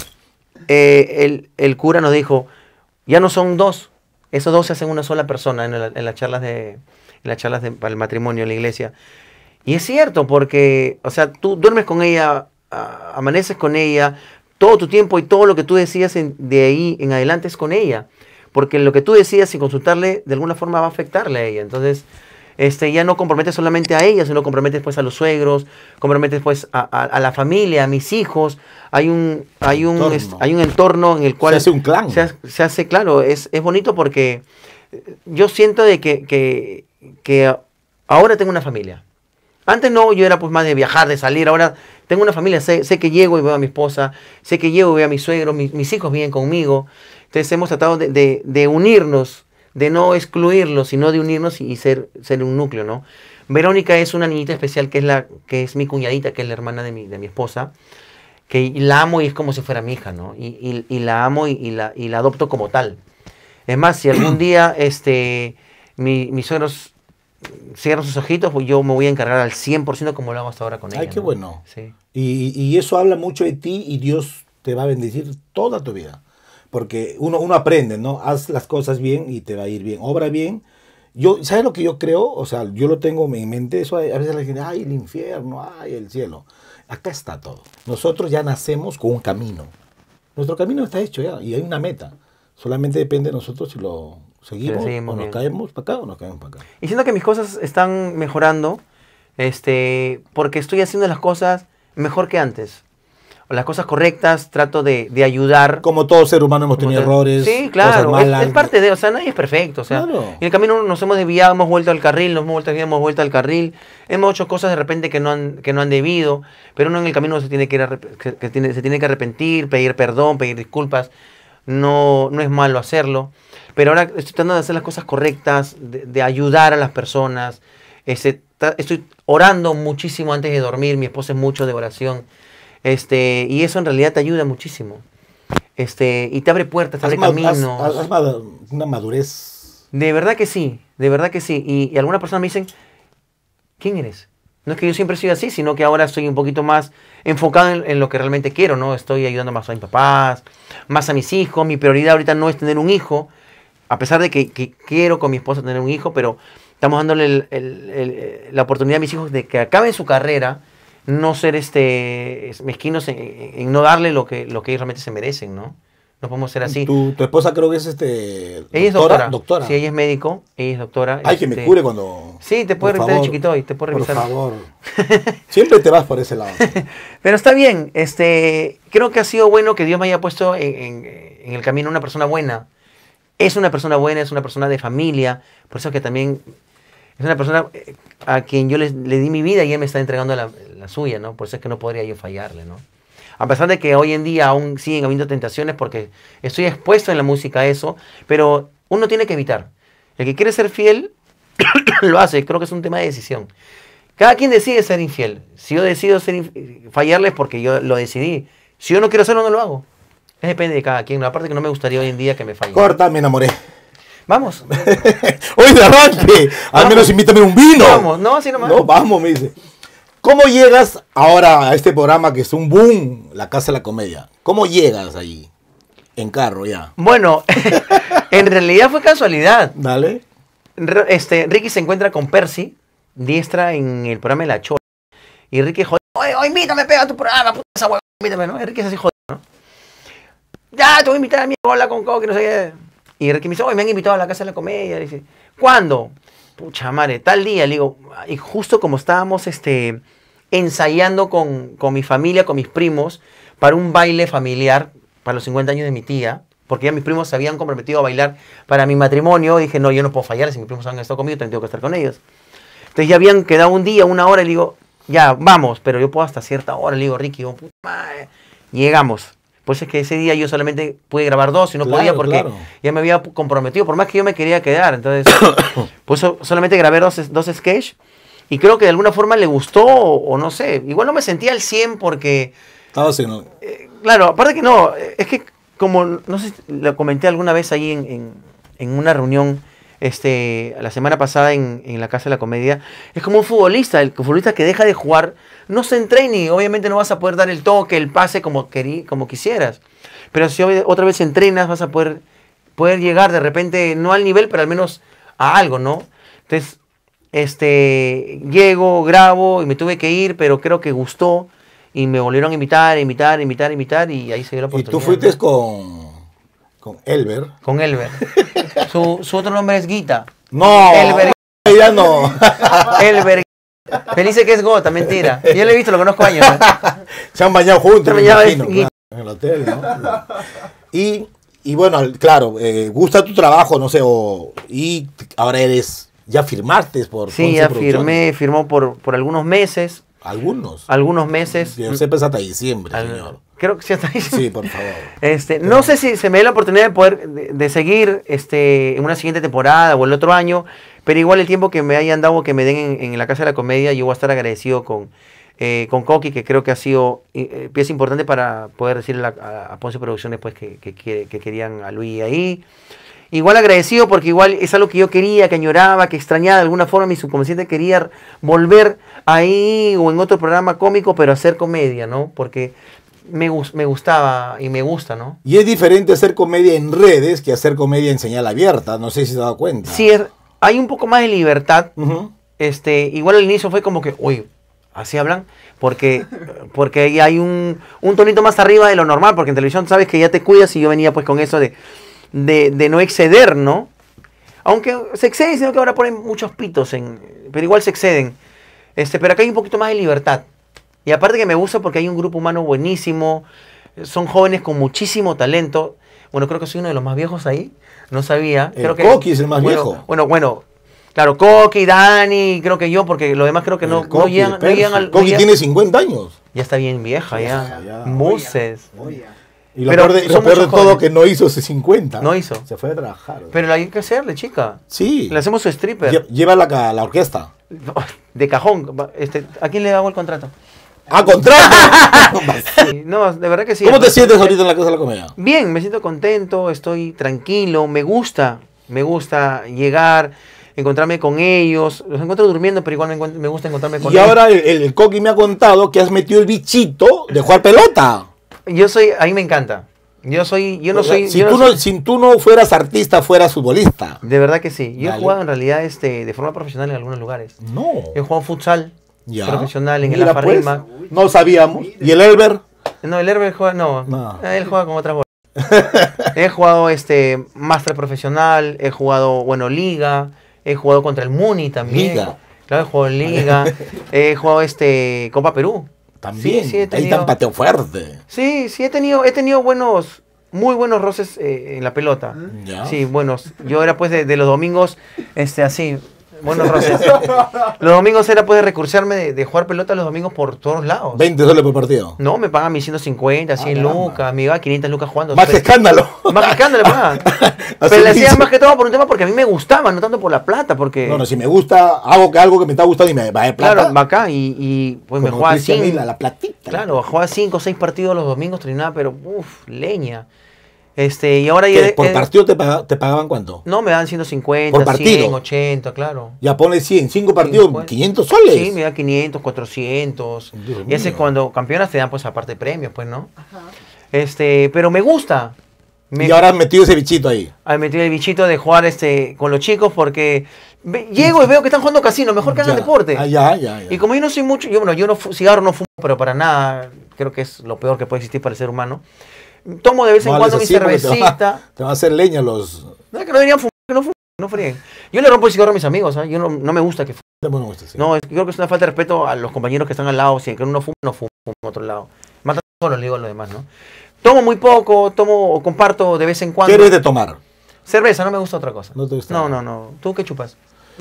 el cura nos dijo, ya no son dos, esos dos se hacen una sola persona en las charlas para el matrimonio en la iglesia. Y es cierto, porque, o sea, tú duermes con ella, amaneces con ella, todo tu tiempo y todo lo que tú decías de ahí en adelante es con ella. Porque lo que tú decías sin consultarle, de alguna forma va a afectarle a ella. Entonces, ya no comprometes solamente a ella, sino comprometes pues a los suegros, comprometes pues a la familia, a mis hijos. Hay un entorno en el cual... Se hace un clan. Se hace, claro, es bonito porque yo siento de que ahora tengo una familia. Antes no, yo era pues más de viajar, de salir. Ahora tengo una familia, sé que llego y veo a mi esposa, sé que llego y veo a mis suegros, mis hijos viven conmigo. Entonces hemos tratado de unirnos, de no excluirlos, sino de unirnos y ser un núcleo, ¿no? Verónica es una niñita especial que es mi cuñadita, que es la hermana de mi esposa, que la amo y es como si fuera mi hija, ¿no? Y la amo y la adopto como tal. Es más, si algún día mis suegros cierran sus ojitos, pues yo me voy a encargar al 100% como lo hago hasta ahora con ella. Ay, qué ¿no? bueno. Sí. Y eso habla mucho de ti y Dios te va a bendecir toda tu vida. Porque uno aprende, ¿no? Haz las cosas bien y te va a ir bien. Obra bien. ¿Sabes lo que yo creo? O sea, yo lo tengo en mente. Eso a veces la gente, ay, el infierno, ay, el cielo. Acá está todo. Nosotros ya nacemos con un camino. Nuestro camino está hecho ya y hay una meta. Solamente depende de nosotros si lo seguimos o nos caemos para acá o nos caemos para acá. Y siento que mis cosas están mejorando porque estoy haciendo las cosas mejor que antes. O las cosas correctas, trato de ayudar. Como todo ser humano hemos tenido errores. Sí, claro, cosas malas. es parte de, o sea, nadie es perfecto. O sea, claro. En el camino nos hemos desviado, hemos vuelto al carril, hemos vuelto al carril, hemos hecho cosas de repente que no han debido, pero uno en el camino se tiene que arrepentir, pedir perdón, pedir disculpas. No es malo hacerlo, pero ahora estoy tratando de hacer las cosas correctas, de ayudar a las personas. Estoy orando muchísimo antes de dormir, mi esposa es mucho de oración. Y eso en realidad te ayuda muchísimo. Y te abre puertas, te abre caminos. Has una madurez. De verdad que sí, de verdad que sí. Y algunas personas me dicen, ¿quién eres? No es que yo siempre soy así, sino que ahora estoy un poquito más enfocado en lo que realmente quiero, ¿no? Estoy ayudando más a mis papás, más a mis hijos. Mi prioridad ahorita no es tener un hijo, a pesar de que quiero con mi esposa tener un hijo, pero estamos dándole la oportunidad a mis hijos de que acaben su carrera, no ser mezquinos en no darle lo que ellos realmente se merecen, ¿no? No podemos ser así. Tu esposa creo que es ella es doctora. Sí, ella es médico, ella es doctora. Ay, que me cure cuando... Sí, te puede revisar de chiquito y te puede revisar. Por favor. Siempre te vas por ese lado. Pero está bien. Creo que ha sido bueno que Dios me haya puesto en el camino una persona buena. Es una persona buena, es una persona de familia. Por eso que también es una persona a quien yo le di mi vida y él me está entregando la suya, ¿no? Por eso es que no podría yo fallarle, ¿no? A pesar de que hoy en día aún siguen habiendo tentaciones porque estoy expuesto en la música a eso, pero uno tiene que evitar. El que quiere ser fiel, lo hace. Creo que es un tema de decisión. Cada quien decide ser infiel. Si yo decido fallarles porque yo lo decidí. Si yo no quiero hacerlo, no lo hago. Depende de cada quien. Aparte que no me gustaría hoy en día que me fallen. Corta, me enamoré. Vamos. Hoy de arranque. Al menos invítame un vino. Vamos, no, así nomás. No, vamos, me dice. ¿Cómo llegas ahora a este programa que es un boom, La Casa de la Comedia? ¿Cómo llegas ahí? En carro ya. Bueno, en realidad fue casualidad. Dale. Ricky se encuentra con Percy, diestra en el programa de La Chola. Y Ricky jodió, oye, invítame, pega tu programa, puta esa hueá, invítame, ¿no? Y Ricky es así jodido, ¿no? Ya, te voy a invitar a mi bola con coque, no sé qué. Y Ricky me dice, oye, me han invitado a La Casa de la Comedia. Y dice, ¿cuándo? Pucha madre, tal día, le digo, y justo como estábamos ensayando con mi familia, con mis primos, para un baile familiar, para los 50 años de mi tía, porque ya mis primos se habían comprometido a bailar para mi matrimonio, dije, no, yo no puedo fallar, si mis primos han estado conmigo, tengo que estar con ellos. Entonces ya habían quedado un día, una hora, y le digo, ya, vamos, pero yo puedo hasta cierta hora, le digo, Ricky, puta madre, llegamos. Pues es que ese día yo solamente pude grabar 2 y no podía porque ya me había comprometido, por más que yo me quería quedar. Entonces, pues solamente grabé dos sketches y creo que de alguna forma le gustó o no sé. Igual no me sentía al 100 porque... Estaba así, ¿no? Claro, aparte que no, es que como, no sé si lo comenté alguna vez ahí en una reunión la semana pasada en la Casa de la Comedia, es como un futbolista, el futbolista que deja de jugar, no se entrena y obviamente no vas a poder dar el toque, el pase como quisieras. Pero si otra vez entrenas, vas a poder llegar de repente, no al nivel, pero al menos a algo, ¿no? Entonces, llego, grabo y me tuve que ir, pero creo que gustó y me volvieron a invitar y ahí se dio la oportunidad. Y tú fuiste con Elber. Con Elber. Su otro nombre es Guita. No, Elber. ya no. Elber. Felice que es Gota, mentira. Yo lo he visto, lo conozco años. Se han bañado juntos, Se me bañaba imagino, claro, en el hotel, ¿no? Y bueno, claro, gusta tu trabajo, no sé, y ahora ya firmaste por Sí, Ponce ya Producciones. firmó por algunos meses. Algunos meses. Yo sé, pues hasta diciembre, señor. Creo que sí, hasta ahí. Sí, por favor. No sé si se me dé la oportunidad de poder de seguir en una siguiente temporada o el otro año, pero igual el tiempo que me hayan dado, que me den en la Casa de la Comedia, yo voy a estar agradecido con Coqui, que creo que ha sido pieza importante para poder decirle a Ponce Producciones pues, que querían a Luis ahí. Igual agradecido porque igual es algo que yo quería, que añoraba, que extrañaba de alguna forma. Mi subconsciente quería volver ahí o en otro programa cómico, pero hacer comedia, ¿no? Porque me gustaba y me gusta, ¿no? Y es diferente hacer comedia en redes que hacer comedia en señal abierta, no sé si se ha dado cuenta. Sí, hay un poco más de libertad. Uh-huh. Igual al inicio fue como que, uy, así hablan, porque ahí hay un tonito más arriba de lo normal, porque en televisión sabes que ya te cuidas y yo venía pues con eso de no exceder, ¿no? Aunque se exceden, sino que ahora ponen muchos pitos, pero igual se exceden. Pero acá hay un poquito más de libertad. Y aparte que me gusta porque hay un grupo humano buenísimo, son jóvenes con muchísimo talento. Bueno, creo que soy uno de los más viejos ahí, no sabía. Coqui es el más viejo. Bueno, claro, Coqui, Dani, creo que yo, porque lo demás creo que no llegan al... Coqui tiene 50 años. Ya está bien vieja, ya. Buses. Y lo peor de todo jóvenes. que no hizo ese 50. No hizo. Se fue a trabajar. Pero hay que hacerle, chica. Sí. Le hacemos su stripper. Llévala a la orquesta. De cajón. ¿A quién le hago el contrato? ¡Ah, contrato! Sí, no, de verdad que sí. ¿Cómo te sientes ahorita en la Casa de la Comedia? Bien, me siento contento, estoy tranquilo, me gusta llegar, encontrarme con ellos. Los encuentro durmiendo, pero igual me gusta encontrarme con Y ellos. ahora el Coqui me ha contado que has metido el bichito de jugar pelota. A mí me encanta. Si tú no fueras artista, fueras futbolista. De verdad que sí. Yo Dale. he jugado en realidad de forma profesional en algunos lugares. No. He jugado futsal Ya. profesional en el Mira, Afarrima. pues, no sabíamos. ¿Y el Elber? No, el Herbert juega, no. No. Él juega con otras bolas. He jugado máster profesional, he jugado, liga, he jugado contra el Muni también. Liga. Claro, he jugado en liga, he jugado Copa Perú. También. Sí, he Ahí tenido. tan pateo fuerte. Sí, he tenido muy buenos roces en la pelota. Ya. Sí, buenos. Yo era pues de los domingos, así, buenos roces. Los domingos era pues de recursearme de jugar pelota los domingos por todos lados. 20 soles por partido. No, me pagan mis 150, 100 caramba. lucas, me iba 500 lucas jugando. Más escándalo. Más que escándalo, le pagaban. Así Pero le hacía dice. más que todo por un tema porque a mí me gustaba, no tanto por la plata, porque... No, si me gusta, hago algo que me está gustando y me va de plata. Claro, va acá y pues me Como jugaba Cristian 5. Vila, la platita. Claro, jugaba 5 o 6 partidos los domingos, terminaba, pero leña. Y ahora ya... ¿Por partido te pagaban cuánto? No, me dan 150, ¿Por partido? 100, 80, claro. Ya pones 100, 5 partidos, 50. 500 soles. Sí, me dan 500, 400. Dios Y ese mío. cuando campeonas te dan pues aparte premios, pues, ¿no? Pero me gusta. Y ahora has metido ese bichito ahí. Metí el bichito de jugar con los chicos porque llego y veo que están jugando casino, mejor que hagan Ya. deporte. Ya. Y como yo no soy mucho, yo no cigarro no fumo, pero para nada, creo que es lo peor que puede existir para el ser humano. Tomo de vez en No cuando mi hables así porque cervecita. Te va a hacer leña los... No, que no deberían fumar, que no fumen, no frieguen. Yo le rompo el cigarro a mis amigos, ¿ah? Yo no me gusta que fumen. Bueno, sí. No, creo que es una falta de respeto a los compañeros que están al lado. Si uno fuma, no fuma en otro lado. Mata solo, le digo a los demás, ¿no? Tomo muy poco, o comparto de vez en cuando. ¿Qué eres de tomar? Cerveza, no me gusta otra cosa. ¿No te gusta? No. ¿Tú qué chupas?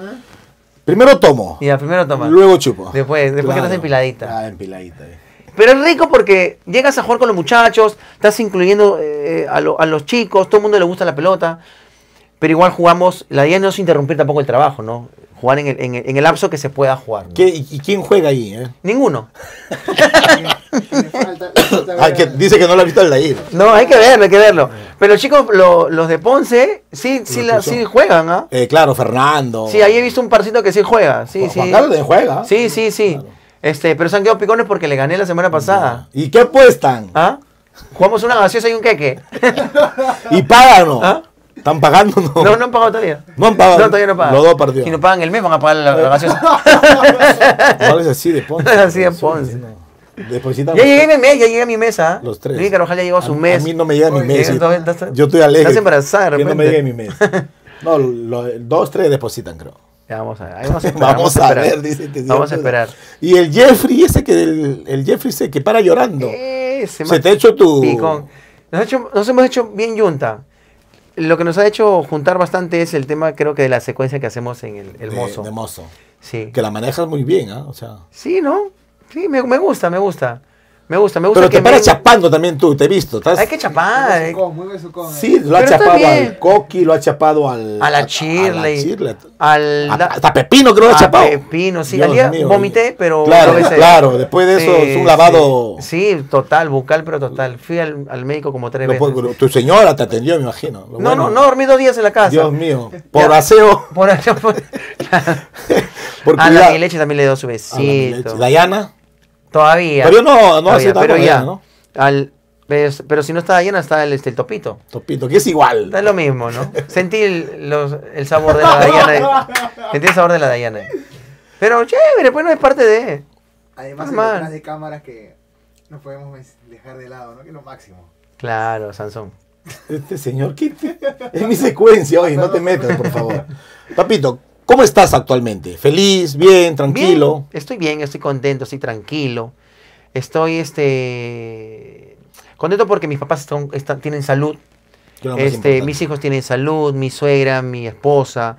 Primero tomo, Ya, primero tomas. luego chupo. Después que Claro. estás empiladita. Empiladita. Pero es rico porque llegas a jugar con los muchachos, estás incluyendo a los chicos, todo el mundo le gusta la pelota, pero igual jugamos, la idea no es interrumpir tampoco el trabajo, ¿no? jugar en el lapso que se pueda jugar, ¿no? ¿Y quién juega ahí? Ninguno. Le falta ver Que dice que no lo ha visto Aldair. No, hay que verlo, hay que verlo. Pero los chicos, los de Ponce, sí juegan, ¿ah? Claro, Fernando. Sí, ahí he visto un parcito que sí juega. Sí, Juan sí. Carlos también juega. Sí. Claro. Pero se han quedado picones porque le gané la semana pasada. ¿Y qué apuestan? ¿Ah? Jugamos una gaseosa y un queque. ¿Y pagan o no? ¿Ah? ¿Están pagando o no? No han pagado todavía. No han pagado. No, todavía no pagan. Los dos partidos. Si no pagan el mes, van a pagar la gaseosa. No es así de Ponce. No es así de Ponce. No. Depositan Ya llegué a mi mesa. los tres. Luis Carvajal ya llegó a su mes. A mí no me llega mi Oye, mes. Yo estoy alegre. Estás embarazada, de Que no me repente. llegue mi mes. No, 2, 3 depositan, creo. Ya, vamos a ver. Ahí vamos a esperar. Vamos a ver, dice que sí. Vamos a esperar. Y el Jeffrey, el Jeffrey ese que para llorando. Ese Se te ha hecho tu... picón. Nos hemos hecho bien yunta. Lo que nos ha hecho juntar bastante es el tema, creo que de la secuencia que hacemos en el mozo. De mozo. Sí. Que la manejas muy bien, ¿ah? O sea... Sí, ¿no? Sí, me gusta. Pero te paras chapando también tú, te he visto. Hay que chapar. Muy besucón. Sí, lo ha Pero está chapado bien. al Coqui, lo ha chapado al... A la Shirley. Al... Hasta Pepino creo que lo ha chapado. Pepino, sí. Dios Al día mío. vomité, pero... Claro, lo besé. claro. Después de eso Sí, es un lavado... Sí, total, bucal, pero total. Fui al médico como 3 veces. Tu señora te atendió, me imagino. Lo No, bueno- no dormí 2 días en la casa. Dios mío. Por Ya. aseo. Por allá, por... Por A la cuidar. Leche también le dio su A la besito. leche. Dayana. Todavía. Pero no Todavía, hace tanto pero con ya. ella, ¿no? Pero si no está llena, está el topito. Topito, que es igual. Es lo mismo, ¿no? Sentí el sabor de la Dayana. Sentí el sabor de la Dayana. Pero chévere, pues no es parte de... Además, el Normal. detrás de cámaras que no podemos dejar de lado, ¿no? Que es lo máximo. Claro, Sansón. Este señor, ¿qué? Es mi secuencia hoy, no te metas, por favor. Papito, ¿cómo estás actualmente? ¿Feliz, bien, tranquilo? Bien, estoy contento, estoy tranquilo. Estoy contento porque mis papás tienen salud. Que es lo más importante. Mis hijos tienen salud, mi suegra, mi esposa.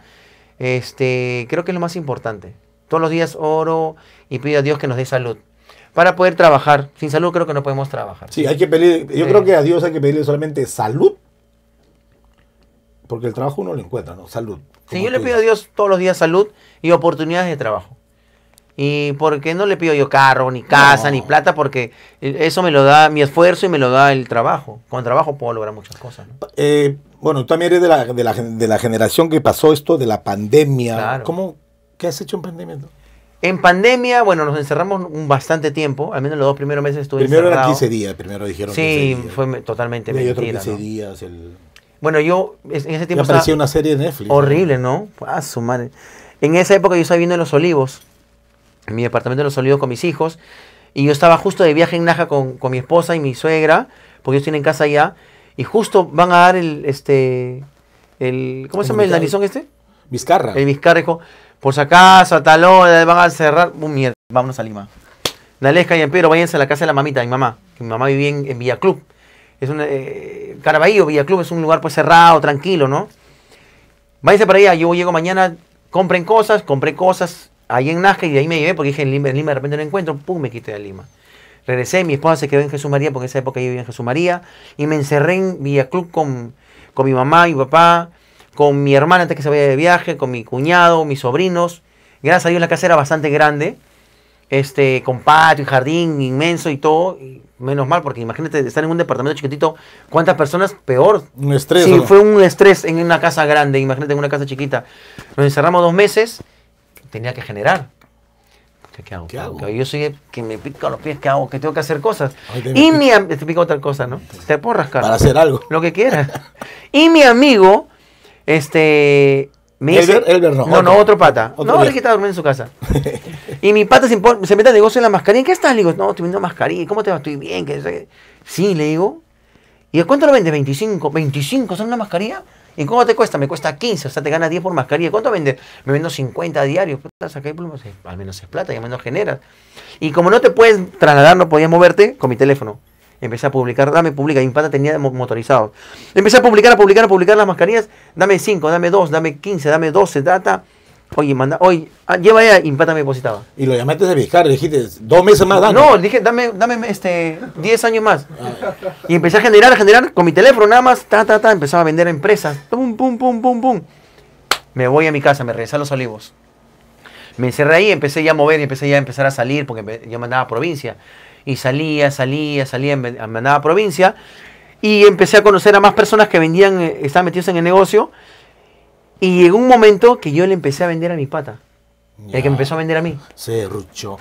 Creo que es lo más importante. Todos los días oro y pido a Dios que nos dé salud para poder trabajar. Sin salud creo que no podemos trabajar. Sí, hay que pedir, yo Sí. creo que a Dios hay que pedirle solamente salud, porque el trabajo uno lo encuentra, ¿no? Salud. Sí, como yo le tú pido a dices. Dios todos los días salud y oportunidades de trabajo. Y porque no le pido yo carro, ni casa, No. ni plata, porque eso me lo da mi esfuerzo y me lo da el trabajo. Con trabajo puedo lograr muchas cosas, ¿no? Bueno, tú también eres de la generación que pasó esto de la pandemia. Claro. ¿Qué has hecho en pandemia? En pandemia, bueno, nos encerramos bastante tiempo, al menos los 2 primeros meses estuve Primero eran encerrado. 15 días, primero dijeron Sí, 15 días. fue totalmente Y otro mentira, 15 ¿no? días. Bueno, yo en ese Ya tiempo aparecía estaba una serie de Netflix. horrible, ¿no? Ah, su madre. En esa época yo estaba viviendo en Los Olivos, en mi departamento de Los Olivos con mis hijos, y yo estaba justo de viaje en Naja con mi esposa y mi suegra, porque ellos tienen casa allá, y justo van a dar ¿cómo se llama el narizón este? Vizcarra. El Vizcarrejo, por si acaso, a tal hora, van a cerrar, mierda, vámonos a Lima. Dalesca y Empero, váyanse a la casa de la mamita, mi mamá, que mi mamá vivía en Villa Club. Es un Caraballo, Villa Club es un lugar pues cerrado, tranquilo, ¿no? Váyanse para allá, yo llego mañana, compré cosas ahí en Nazca y de ahí me llevé porque dije en Lima de repente no encuentro, pum, me quité de Lima. Regresé, mi esposa se quedó en Jesús María porque en esa época yo vivía en Jesús María y me encerré en Villa Club con mi mamá y mi papá, con mi hermana antes que se vaya de viaje, con mi cuñado, mis sobrinos. Gracias a Dios la casa era bastante grande, con patio y jardín inmenso y todo. Y menos mal, porque imagínate estar en un departamento chiquitito, ¿cuántas personas? Peor. Un estrés. Sí, ¿no? fue un estrés en una casa grande, imagínate en una casa chiquita. Nos encerramos 2 meses, tenía que generar. ¿Qué hago? ¿Qué hago? Yo soy que me pica los pies, ¿qué hago? Que tengo que hacer cosas. Ay, te Y pica. te pica otra cosa, ¿no? Te puedo rascar. Para hacer algo. Lo que quieras. Y mi amigo, me dice... Elber no. No, otro pata. Otro No, viejo. Ricky está durmiendo en su casa. Y mi pata se mete al negocio de la mascarilla. ¿En qué estás? Le digo, no, estoy vendiendo mascarilla. ¿Cómo te va? Estoy bien. Sí, le digo. ¿Y a cuánto lo vendes? 25. 25 son una mascarilla. ¿Y cómo te cuesta? Me cuesta 15. O sea, te ganas 10 por mascarilla. ¿Cuánto vendes? Me vendo 50 diarios. Puta, saca ahí plumas. Al menos es plata y al menos generas. Y como no te puedes trasladar, no podías moverte, con mi teléfono. Empecé a publicar, publica. Y mi pata tenía motorizados. Empecé a publicar las mascarillas. Dame 5, dame 2, dame 15, dame 12, data. Oye, lleva allá y mi pata me depositaba. Y lo llamaste de Vizcarra, le dijiste 2 meses más dando. No, dije, dame 10 años más. Y empecé a generar con mi teléfono nada más. Empezaba a vender a empresas. Pum, pum, pum, pum, pum. Me voy a mi casa, me regresé a Los Olivos. Me encerré ahí, empecé ya a mover y empecé ya a empezar a salir porque yo me andaba a provincia. Y salía, me andaba a provincia. Y empecé a conocer a más personas que vendían, estaban metidos en el negocio. Y llegó un momento que yo le empecé a vender a mi pata. El que me empezó a vender a mí. Serrucho.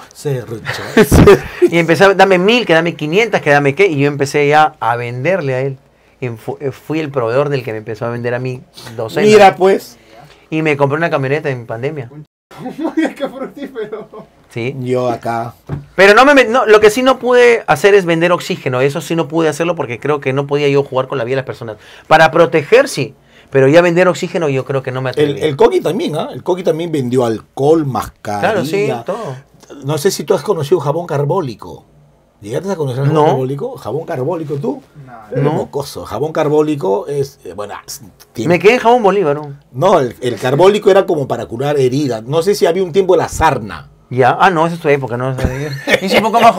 Y empecé a dame 1000, que dame 500, que dame qué. Y yo empecé ya a venderle a él. Y fui el proveedor del que me empezó a vender a mí docenas. Mira pues. Y me compré una camioneta en pandemia. ¡Qué fructífero! Sí. Yo acá. Pero lo que sí no pude hacer es vender oxígeno. Eso sí no pude hacerlo porque creo que no podía yo jugar con la vida de las personas. Para proteger, sí. Pero ya vender oxígeno yo creo que no me atreví. El Coqui también, ¿ah? El Coqui también vendió alcohol, mascarilla. Claro, sí, todo. No sé si tú has conocido jabón carbólico. ¿Llegaste a conocer el jabón carbólico? ¿Jabón carbólico tú? No. No. Mocoso. Jabón carbólico es, Me quedé en jabón Bolívar, ¿no? No, el carbólico era como para curar heridas. No sé si había un tiempo de la sarna. Ya. Ah, no, esa es tu época, ¿no? Hice un poco más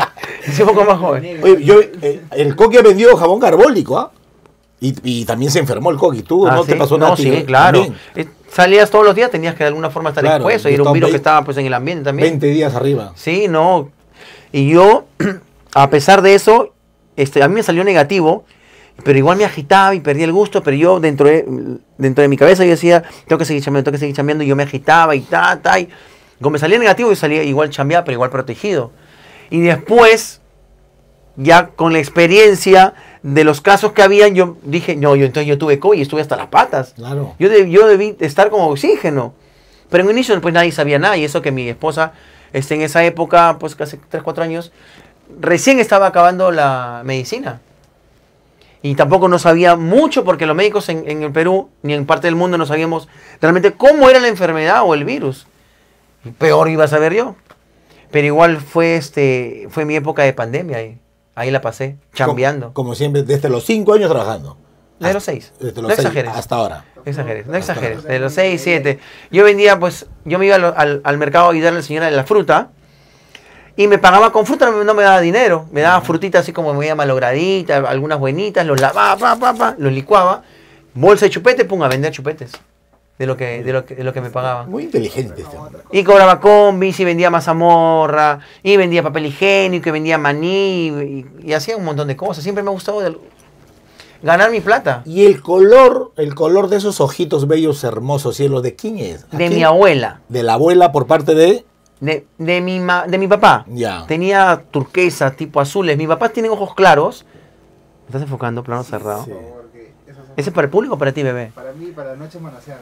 joven. Oye, el Coqui ha vendido jabón carbólico, ¿ah? Y también se enfermó el Coqui. ¿Tú no ¿sí? te pasó nada? No, sí, claro. Salías todos los días, tenías que de alguna forma estar expuesto. Y era un virus que estaba pues en el ambiente también. 20 días arriba. Sí, no. Y yo, a pesar de eso, a mí me salió negativo, pero igual me agitaba y perdía el gusto, pero yo dentro de mi cabeza yo decía, tengo que seguir chambeando, y yo me agitaba y y como me salía negativo, yo salía igual chambeado, pero igual protegido. Y después, ya con la experiencia de los casos que habían, yo dije, entonces yo tuve COVID y estuve hasta las patas. Claro. Yo debí estar como oxígeno. Pero en un inicio pues nadie sabía nada, y eso que mi esposa en esa época, pues casi 3, 4 años, recién estaba acabando la medicina. Y tampoco no sabía mucho, porque los médicos en el Perú, ni en parte del mundo, no sabíamos realmente cómo era la enfermedad o el virus. Y peor iba a saber yo. Pero igual fue mi época de pandemia, ahí la pasé, chambeando. Como siempre, desde los 5 años trabajando. De los 6. Desde No los 6 exageres. hasta ahora. No exageres. De los 6, 7. Yo vendía, pues, yo me iba al mercado a ayudarle a la señora de la fruta. Y me pagaba con fruta, no me daba dinero. Me daba frutitas así como media malograditas, algunas buenitas, los lavaba, los licuaba. Bolsa de chupete, pum, a vender chupetes. De lo que me pagaban. Muy inteligente este hombre. Y cobraba combis, y vendía mazamorra, y vendía papel higiénico, y vendía maní, y hacía un montón de cosas. Siempre me ha gustado ganar mi plata. Y el color de esos ojitos bellos, hermosos, cielos, ¿de quién es? De mi abuela. De la abuela por parte de... De mi papá. Ya. Tenía turquesa, tipo azules. Mi papá tiene ojos claros. ¿Me estás enfocando? Plano cerrado. Sí. ¿Ese es para el público o para ti, bebé? Para mí, para la noche manosearme.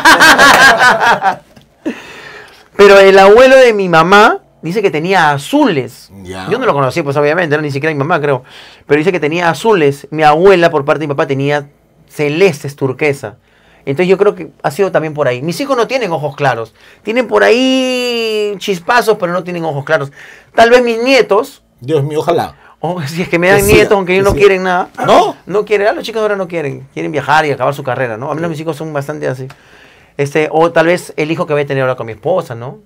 Pero el abuelo de mi mamá dice que tenía azules. Ya. Yo no lo conocí, pues obviamente, ni siquiera mi mamá, creo. Pero dice que tenía azules. Mi abuela, por parte de mi papá, tenía celestes, turquesa. Entonces yo creo que ha sido también por ahí. Mis hijos no tienen ojos claros. Tienen por ahí chispazos, pero no tienen ojos claros. Tal vez mis nietos... Dios mío, ojalá. O si es que me dan nietos, aunque ellos no quieren nada. ¿No? No quieren. Los chicos ahora no quieren. Quieren viajar y acabar su carrera, ¿no? A mí mis hijos son bastante así. O tal vez el hijo que voy a tener ahora con mi esposa, ¿no?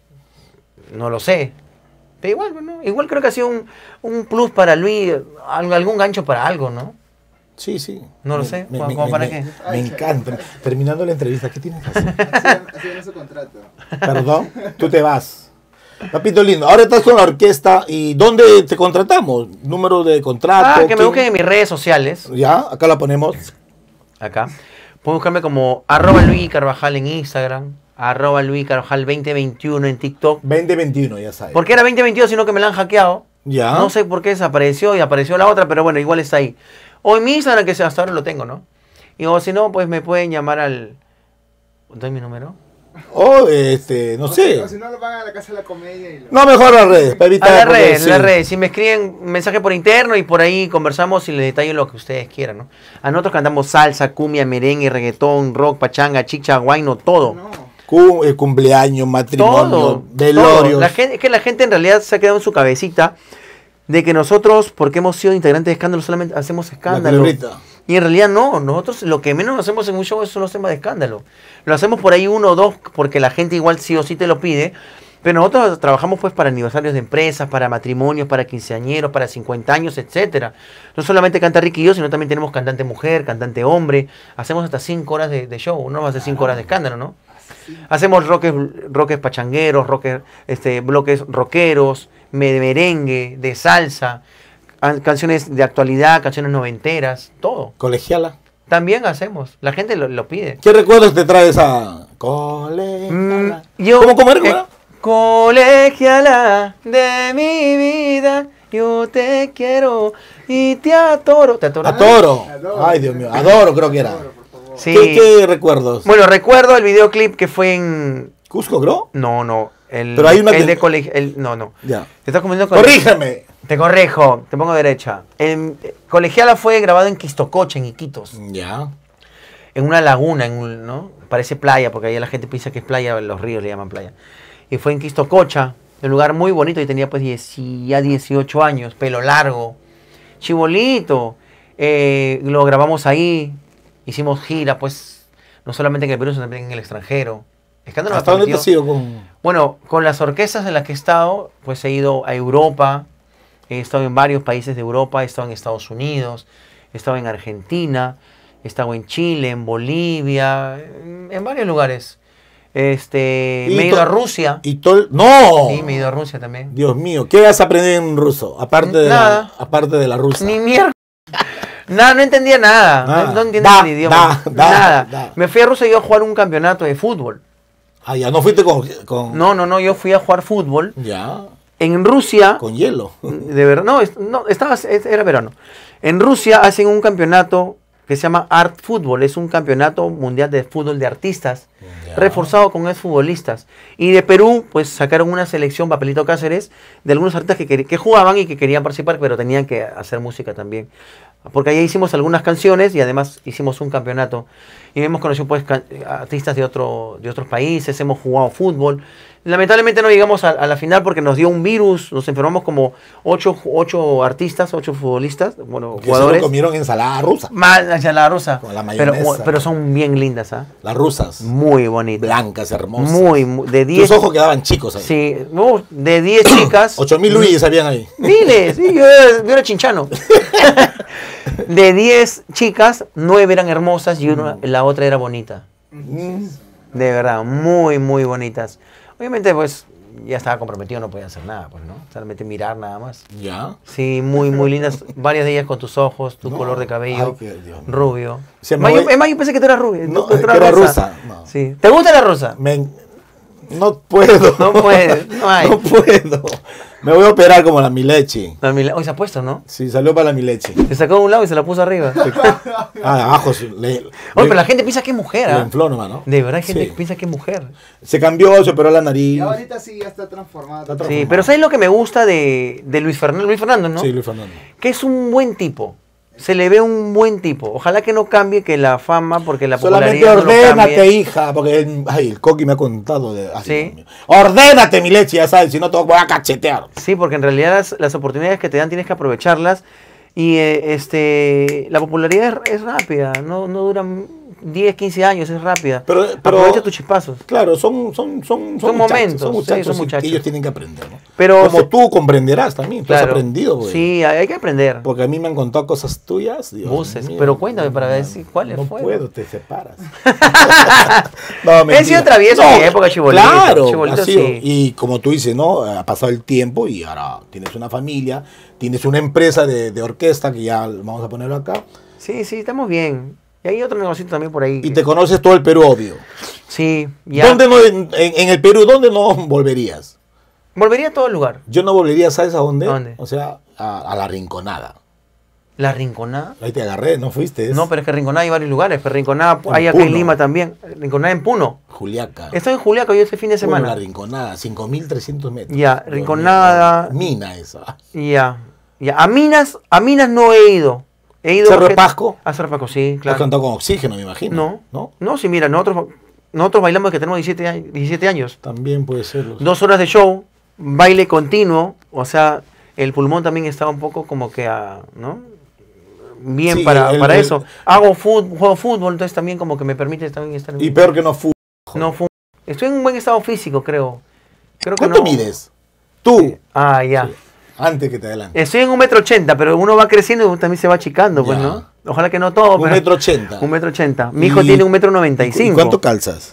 No lo sé. Pero igual, ¿no? Igual creo que ha sido un plus para Luis, algún gancho para algo, ¿no? Sí, sí. No lo sé. ¿Cómo para qué? Me encanta. Terminando la entrevista, ¿qué tienes que hacer? Así era su contrato. Perdón, tú te vas. Papito lindo, ahora estás con la orquesta. ¿Y dónde te contratamos? ¿Número de contrato? Que me busquen en mis redes sociales. Ya, acá la ponemos. Acá. Pueden buscarme como @Luis Carvajal en Instagram, @Luis Carvajal 2021 en TikTok. 2021, ya sabes. ¿Por qué era 2022 sino que me la han hackeado? Ya. No sé por qué desapareció y apareció la otra, pero bueno, igual está ahí. O en mi Instagram, que hasta ahora lo tengo, ¿no? Y o si no, pues me pueden llamar al... ¿Doy mi número? O, no sé. O si no, lo van a la casa de la comedia y lo... No, mejor las redes, para evitar... A porque las redes. Si me escriben mensaje por interno y por ahí conversamos y les detallo lo que ustedes quieran, ¿no? A nosotros cantamos salsa, cumbia, merengue, reggaetón, rock, pachanga, chicha, guayno, todo. No. Cumpleaños, matrimonio, Todo. velorios. Es que la gente en realidad se ha quedado en su cabecita de que nosotros, porque hemos sido integrantes de escándalo, solamente hacemos escándalo. culebrita. Y en realidad no, nosotros lo que menos hacemos en un show son los temas de escándalo. Lo hacemos por ahí 1 o 2 porque la gente igual sí o sí te lo pide, pero nosotros trabajamos pues para aniversarios de empresas, para matrimonios, para quinceañeros, para 50 años, etcétera. No solamente canta Ricky y yo, sino también tenemos cantante mujer, cantante hombre. Hacemos hasta 5 horas de show, no más de 5 horas de escándalo, ¿no? Hacemos roques pachangueros, bloques rockeros, de merengue, de salsa, canciones de actualidad, canciones noventeras, todo. Colegiala. También hacemos, la gente lo pide. ¿Qué recuerdos te trae esa colegiala? ¿Cómo era? Colegiala de mi vida, yo te quiero y te adoro. ¿Te adoras? Adoro. Ay, Dios mío. Adoro, creo que era. Sí. ¿Qué recuerdos? Bueno, recuerdo el videoclip que fue en... ¿Cusco, creo? No. Pero hay una de colegio. No. Ya. Te estás confundiendo con... ¡Corrígeme! Te corrijo, te pongo derecha. Colegiala fue grabado en Quistococha, en Iquitos. Ya. En una laguna, ¿no? Parece playa, porque ahí la gente piensa que es playa, los ríos le llaman playa. Y fue en Quistococha, un lugar muy bonito. Y tenía pues ya 18 años, pelo largo, chibolito. Lo grabamos ahí, hicimos gira, pues, no solamente en el Perú, sino también en el extranjero. Escándalo. ¿Hasta dónde te has ido con...? Bueno, con las orquestas en las que he estado, pues he ido a Europa, he estado en varios países de Europa, he estado en Estados Unidos, he estado en Argentina, he estado en Chile, en Bolivia, en varios lugares. Me he ido a Rusia. ¡No! Sí, me he ido a Rusia también. Dios mío, ¿qué has aprendido en ruso? Aparte de la rusa. Ni mierda. Nada, no entendía nada. No entiendo el idioma. Nada. Me fui a Rusia y iba a jugar un campeonato de fútbol. Ah, ya, ¿no fuiste con...? No, yo fui a jugar fútbol. Ya. En Rusia... Con hielo. De verdad, era verano. En Rusia hacen un campeonato que se llama Art Fútbol. Es un campeonato mundial de fútbol de artistas, reforzado con exfutbolistas. Y de Perú, pues sacaron una selección, Papelito Cáceres, de algunos artistas que jugaban y que querían participar, pero tenían que hacer música también. Porque ahí hicimos algunas canciones y además hicimos un campeonato. Y hemos conocido pues artistas de otros países, hemos jugado fútbol. Lamentablemente no llegamos a la final porque nos dio un virus, nos enfermamos como 8 artistas, 8 futbolistas, bueno, que jugadores. Se comieron ensalada rusa. Ensalada rusa. Con la mayonesa. Pero son bien lindas, ¿ah? Las rusas. Muy bonitas. Blancas, hermosas. Muy, de 10. Tus ojos quedaban chicos ahí. Sí, de 10 chicas. 8.000 luis habían ahí. Miles, sí, yo era chinchano. De 10 chicas, 9 eran hermosas y la otra era bonita. De verdad, muy, muy bonitas. Obviamente, pues, ya estaba comprometido, no podía hacer nada, pues, ¿no? Solamente mirar nada más. ¿Ya? Sí, muy, muy lindas. Varias de ellas con tus ojos, tu color de cabello, rubio. Yo pensé que tú eras rubio. No, que era rusa. No. Sí. ¿Te gusta la rosa? No puedo. No puedes, no hay. No puedo. Me voy a operar como la Milechi. Hoy se ha puesto, ¿no? Sí, salió para la Milechi. Se sacó de un lado y se la puso arriba. Abajo. Pero la gente piensa que es mujer, ¿ah? Le infló nomás, ¿no? De verdad, hay gente que piensa que es mujer. Se cambió, se operó la nariz. Y ahorita sí ya está transformada. Sí, pero ¿sabes lo que me gusta de Luis Fernando? Luis Fernando, ¿no? Sí, Luis Fernando. Que es un buen tipo. Se le ve un buen tipo. Ojalá que no cambie, que la fama, porque la solamente popularidad ordénate, no lo cambie. hija, porque el Coqui me ha contado de así. Sí. Ordénate, mi leche, ya sabes, si no te voy a cachetear. Sí, porque en realidad las oportunidades que te dan tienes que aprovecharlas. Y la popularidad es rápida, no duran 10, 15 años, es rápida. Pero aprovecha tus chispazos. Claro, son momentos, son muchachos, son muchachos. Y ellos tienen que aprender, ¿no? Pero como tú comprenderás también, tú has aprendido. Güey. Sí, hay que aprender. Porque a mí me han contado cosas tuyas. Dios mío, pero cuéntame para ver cuáles fueron. No puedo, te separas. He sido travieso en mi época, chibolito. Claro, sí. Y como tú dices, ¿no? Ha pasado el tiempo y ahora tienes una familia, tienes una empresa de orquesta que ya vamos a ponerlo acá. Sí, estamos bien. Y hay otro negocito también por ahí. Y te conoces todo el Perú, obvio. Sí, ya. ¿Dónde no, en el Perú, dónde no volverías? Volvería a todo lugar. Yo no volvería, ¿sabes a dónde? ¿Dónde? O sea, a La Rinconada. ¿La Rinconada? Ahí te agarré, ¿no fuiste? No, pero es que Rinconada hay varios lugares. Pero Rinconada hay acá en Lima también. Rinconada en Puno. Juliaca. Estoy en Juliaca yo este fin de semana. La Rinconada, 5.300 metros. Ya, Rinconada. Mina esa. Ya. A Minas no he ido. He ido ¿Cerro de Pasco? A Cerro de Pasco, sí, claro. ¿Has cantado con Oxígeno, me imagino? No, sí, mira, nosotros bailamos que tenemos 17 años. También puede ser. 2 horas de show, baile continuo, o sea, el pulmón también estaba un poco como que, ¿no? Bien sí, para eso. Juego fútbol, entonces también como que me permite también estar Y peor que no fútbol. No fútbol. Estoy en un buen estado físico, creo. ¿Cuánto mides? Tú. Ya. Sí. Antes que te adelante. Estoy en 1,80 m, pero uno va creciendo y también se va achicando, pues, ¿no? Ojalá que no todo. 1,80 m. 1,80 m. Mi hijo tiene 1,95 m. ¿Y cuánto calzas?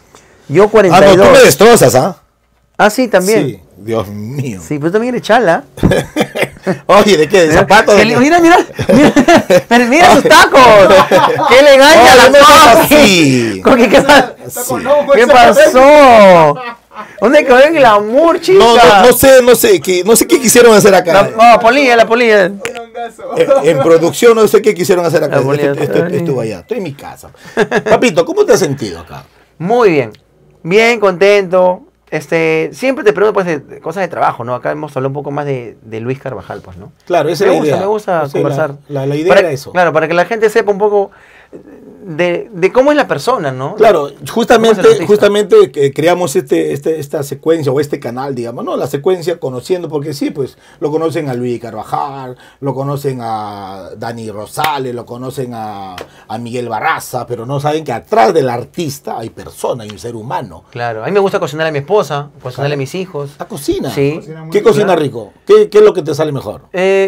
Yo Ah, no, 42. tú me destrozas, ¿ah? Ah, sí, también. Sí, Dios mío. Sí, pero también eres chala. Oye, ¿de qué? ¿De zapatos? Mira, mira sus tacos. ¡Qué elegancia Oye, la no seas Coqui! así. Coqui, ¿qué, Sí. ¿qué pasó? ¿Dónde quedó el glamour, chica? No sé qué quisieron hacer acá. No, polilla, la polilla. Un hongazo. En producción no sé qué quisieron hacer acá. La bolilla, Estuvo allá. Estoy en mi casa. Papito, ¿cómo te has sentido acá? Muy bien. Bien, contento. Siempre te pregunto pues de cosas de trabajo, ¿no? Acá hemos hablado un poco más de Luis Carvajal, pues, ¿no? Claro, esa es la idea. Me gusta Esa es conversar. La idea Para- era eso. Claro, para que la gente sepa un poco de cómo es la persona, ¿no? Claro, ¿Cómo es el justamente artista? creamos esta secuencia o este canal, digamos, ¿no? La secuencia conociendo, porque sí, pues lo conocen a Luis Carvajal, lo conocen a Dani Rosales, lo conocen a Miguel Barraza, pero no saben que atrás del artista hay persona, hay un ser humano. Claro, a mí me gusta cocinar a mi esposa, cocinarle a mis hijos. ¿La cocina? Sí. Cocina muy ¿Qué rico. cocina rico? ¿Qué es lo que te sale mejor?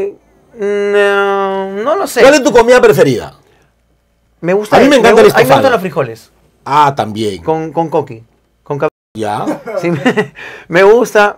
No lo sé. ¿Cuál es tu comida preferida? Me gusta, A mí me encanta el a mí me estofado. gustan los frijoles, Ah, también. con coqui, con ¿Ya? sí, me gusta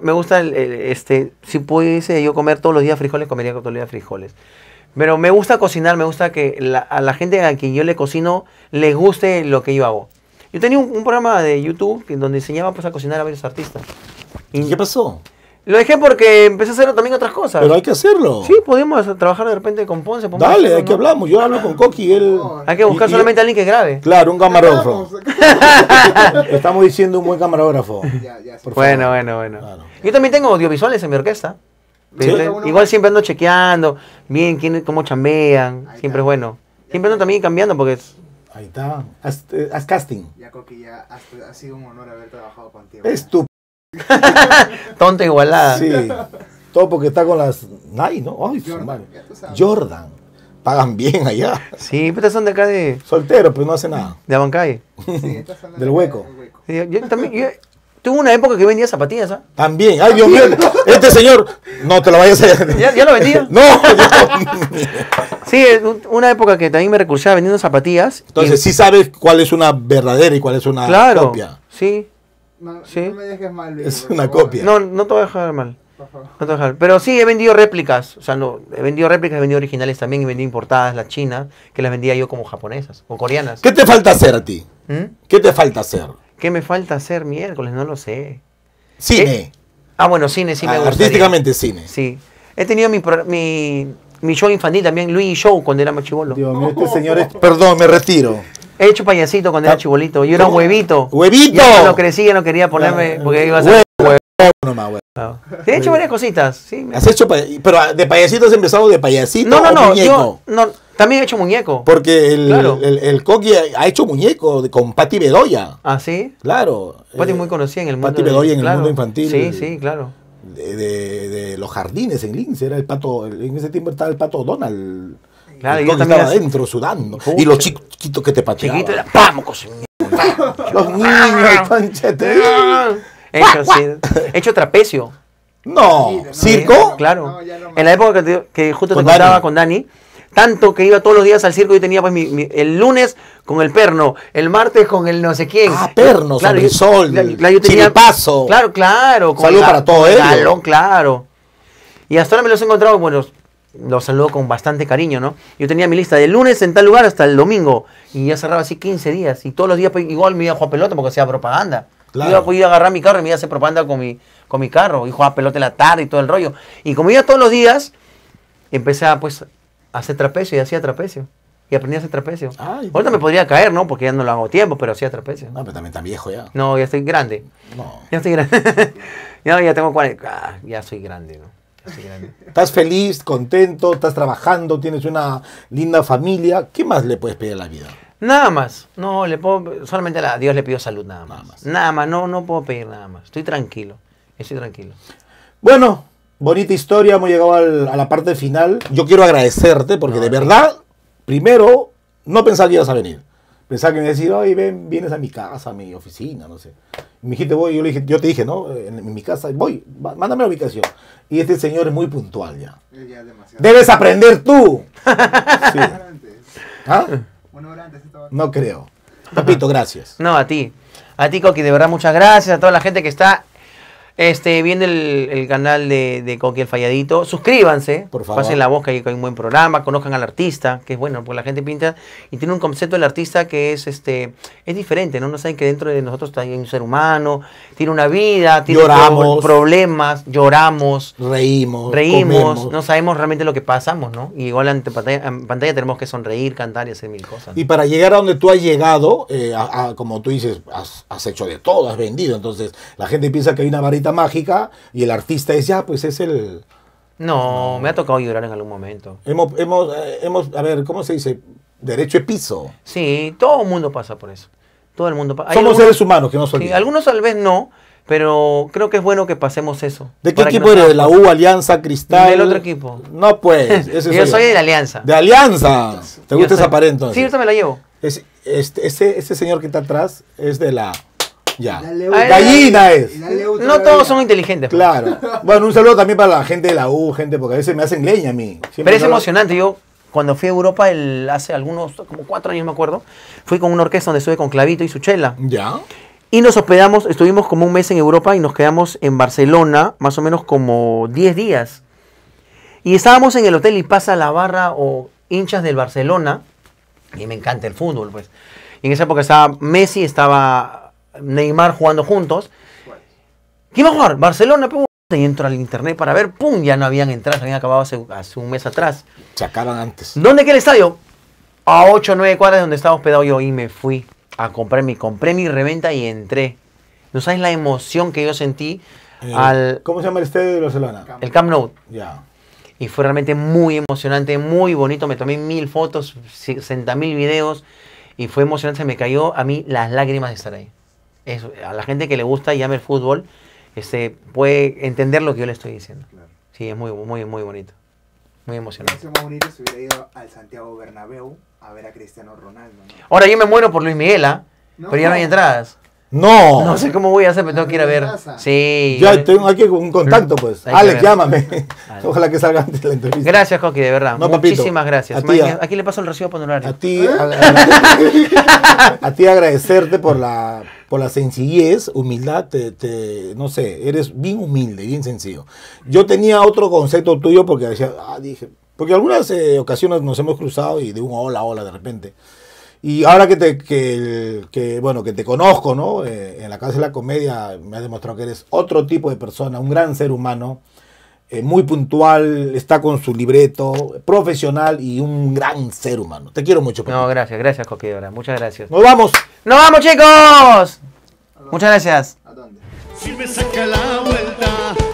si pudiese yo comer todos los días frijoles, comería todos los días frijoles. Pero me gusta cocinar, me gusta que a la gente a quien yo le cocino les guste lo que yo hago. Yo tenía un programa de YouTube donde enseñaba pues a cocinar a varios artistas. ¿Y qué pasó? Lo dejé porque empecé a hacer también otras cosas. Pero hay que hacerlo. Sí, podemos trabajar de repente con Ponce. podemos Dale, hacerlo, hay que ¿no? hablamos. Yo hablo con Coqui, él... Hay que buscar y- solamente a alguien que grabe. Claro, un camarógrafo. Vamos. Estamos diciendo un buen camarógrafo. Ya, sí. Por Bueno, favor. bueno. Claro. Yo también tengo audiovisuales en mi orquesta. ¿Sí? Igual siempre ando chequeando, bien cómo chambean, Ahí siempre está. es bueno. Siempre ando también cambiando porque es Ahí está. Haz casting. Ya, Coqui, ya ha sido un honor haber trabajado contigo. Es tu... tonta igualada. Sí. Todo porque está con las Nike, ¿no? Ay, su Jordan, madre. ya tú sabes. Jordan. Pagan bien allá. Sí, pero son de acá Soltero, pero no hace nada. de Abancay. Sí, estás hablando Del de- hueco. del hueco. Sí, yo también, tuve una época que vendía zapatillas, ¿ah? También. Ay, Dios mío. Este señor. No te lo vayas a... ¿Ya lo vendía? No. Sí, una época que también me recursaba vendiendo zapatillas. Entonces, sí sabes cuál es una verdadera y cuál es una claro, copia. sí. No, Sí. no me dejes mal, Luis, Es por una favor. copia. No te voy a dejar mal. Por favor. No te voy a dejar. Pero sí, he vendido réplicas. O sea, no, he vendido réplicas, he vendido originales también. He vendido importadas, las chinas, que las vendía yo como japonesas o coreanas. ¿Qué te falta hacer a ti? ¿Mm? ¿Qué te falta hacer? ¿Qué me falta hacer miércoles? No lo sé. Cine. Ah, bueno, cine sí me gusta. Artísticamente cine. Sí. He tenido mi show infantil también, Luis Show, cuando era más chivolo. Dios mío, este señor es... Perdón, me retiro. He hecho payasito cuando era chibolito. Yo era un huevito. ¡Huevito! Ya cuando crecí ya no quería ponerme porque iba a ser... Nomás, güey. Sí, he hecho varias cositas. Sí. Has hecho pero de payasito has empezado de payasito o No, muñeco. yo también he hecho muñeco. Porque el, Claro. el Coqui ha hecho muñeco con Patti Bedoya. ¿Ah, sí? Claro. Pati muy conocida en el mundo. Patti Bedoya en el claro. mundo infantil. Sí, sí, claro. De los jardines en Lince. Era el pato. En ese tiempo estaba el pato Donald. Claro, el yo Coqui también estaba así- adentro sudando. Pucha. Y los chiquitos que te pateaban. Chiquito era ¡vamos! Los niños, conchete. He hecho trapecio. No. ¿no? ¿Circo? Claro. No, ya no más. En la época que justo Con te contaba Dani. con Dani, tanto que iba todos los días al circo, yo tenía pues el lunes con el perno, el martes con el no sé quién. Ah, perno, Sonrisol, yo tenía, Chiripazo. Claro. con Saludo el para todo con el ello. galón, claro. Y hasta ahora me los he encontrado, bueno, los saludo con bastante cariño, ¿no? Yo tenía mi lista del lunes en tal lugar hasta el domingo, y ya cerraba así 15 días, y todos los días pues, igual me iba a jugar pelota porque hacía propaganda. Claro. Yo iba a agarrar mi carro y me iba a hacer propaganda con mi carro, y jugaba pelota en la tarde y todo el rollo. Y como iba todos los días, empecé a pues a hacer trapecio y hacía trapecio. Y aprendí a hacer trapecio. Ay, Ahorita me podría caer, ¿no? Porque ya no lo hago tiempo, pero hacía trapecio. No, pero también tan viejo ya. No, ya estoy grande. No. Ya estoy grande. ya tengo 40. Ya soy grande, ¿no? Ya soy grande. Estás feliz, contento, estás trabajando, tienes una linda familia. ¿Qué más le puedes pedir a la vida? Nada más. No, solamente a Dios le pido salud, nada más. Nada más. Nada más, no puedo pedir nada más. Estoy tranquilo. Estoy tranquilo. Bueno, bonita historia, hemos llegado a la parte final. Yo quiero agradecerte porque de verdad, primero, no pensaba que ibas a venir. Pensaba que me ibas a decir, oye, vienes a mi casa, a mi oficina, no sé. Y me dijiste, voy, yo te dije, ¿no? En mi casa, voy, mándame la ubicación. Y este señor es muy puntual ya. Ya es demasiado. Debes aprender tú. Sí. Una hora antes. ¿Ah? Una hora antes estaba. No creo. Papito, gracias. No, a ti. A ti, Coqui, de verdad, muchas gracias. A toda la gente que está viendo el canal de Coqui el Falladito. Suscríbanse. Por favor. Pasen la voz que hay un buen programa. Conozcan al artista, que es bueno, porque la gente pinta y tiene un concepto del artista que es diferente, ¿no? No saben que dentro de nosotros hay un ser humano, tiene una vida, tiene Lloramos. problemas, lloramos. Reímos. Reímos, no sabemos realmente lo que pasamos, ¿no? Y igual en pantalla tenemos que sonreír, cantar y hacer mil cosas, ¿no? Y para llegar a donde tú has llegado, como tú dices, has hecho de todo, has vendido. Entonces, la gente piensa que hay una varita mágica y el artista es pues es el... No, me ha tocado llorar en algún momento. A ver, ¿cómo se dice? Derecho de piso. Sí, todo el mundo pasa por eso. Todo el mundo pasa. Somos seres humanos, que no Sí, olviden. algunos tal vez no, pero creo que es bueno que pasemos eso. ¿De qué para que equipo nos eres? ¿De la hagamos- U, Alianza, Cristal? Del otro equipo. No, pues. Ese Yo soy de la Alianza. ¿De Alianza? ¿Te gusta Yo soy- esa pared entonces? Sí, ahorita me la llevo. Ese señor que está atrás es de la... Ya. Dale, Ay, Gallina es. Dale otra No vez. todos son inteligentes. pues. Claro. Bueno, un saludo también para la gente de la U, gente, porque a veces me hacen leña a mí. Siempre Pero es me hablan- emocionante. Yo, cuando fui a Europa hace como 4 años me acuerdo, fui con una orquesta donde estuve con Clavito y Suchela. Ya. Y nos hospedamos, estuvimos como un mes en Europa y nos quedamos en Barcelona, más o menos como 10 días. Y estábamos en el hotel y pasa la barra o hinchas del Barcelona, y me encanta el fútbol, pues. Y en esa época estaba Messi, estaba Neymar jugando juntos. ¿Quién va a jugar? Barcelona, pum. Y entro al internet para ver, pum, ya no habían entradas, habían acabado hace un mes atrás. Se acaban antes. ¿Dónde queda el estadio? A 8 o 9 cuadras de donde estaba hospedado yo y me fui a compré mi reventa y entré. No sabes la emoción que yo sentí al ¿Cómo se llama el estadio de Barcelona? el Camp Nou. Ya. Y fue realmente muy emocionante, muy bonito. Me tomé 1000 fotos, 60.000 videos y fue emocionante. Se me cayó a mí las lágrimas de estar ahí. Eso, a la gente que le gusta y llama el fútbol, puede entender lo que yo le estoy diciendo. Claro. Sí, es muy, muy, muy bonito. Muy emocionante. Hubiese más bonito si hubiera ido al Santiago Bernabéu a ver a Cristiano Ronaldo, ¿no? Ahora yo me muero por Luis Miguel, ¿ah? No. Pero ya no hay entradas. No. No sé cómo voy a hacer, pero tengo que ir a ver. Sí. Ya tengo aquí un contacto, pues. Hay que Alex, ver. llámame. Alex. Ojalá que salga antes de la entrevista. Gracias, Coqui, de verdad. No, papito. Muchísimas gracias. A ti, Aquí le paso el recibo por honorario. A ti, a ti agradecerte por la sencillez, humildad, no sé, eres bien humilde, bien sencillo. Yo tenía otro concepto tuyo porque decía, dije, porque algunas ocasiones nos hemos cruzado y de un hola de repente. Y ahora que te conozco, ¿no? En la Casa de la Comedia me has demostrado que eres otro tipo de persona, un gran ser humano, muy puntual, está con su libreto, profesional y un gran ser humano. Te quiero mucho, No, papito. gracias, Coqui, de verdad. Muchas gracias. Nos vamos. ¡Nos vamos, chicos! Muchas gracias. ¿A dónde? Si me saca la vuelta,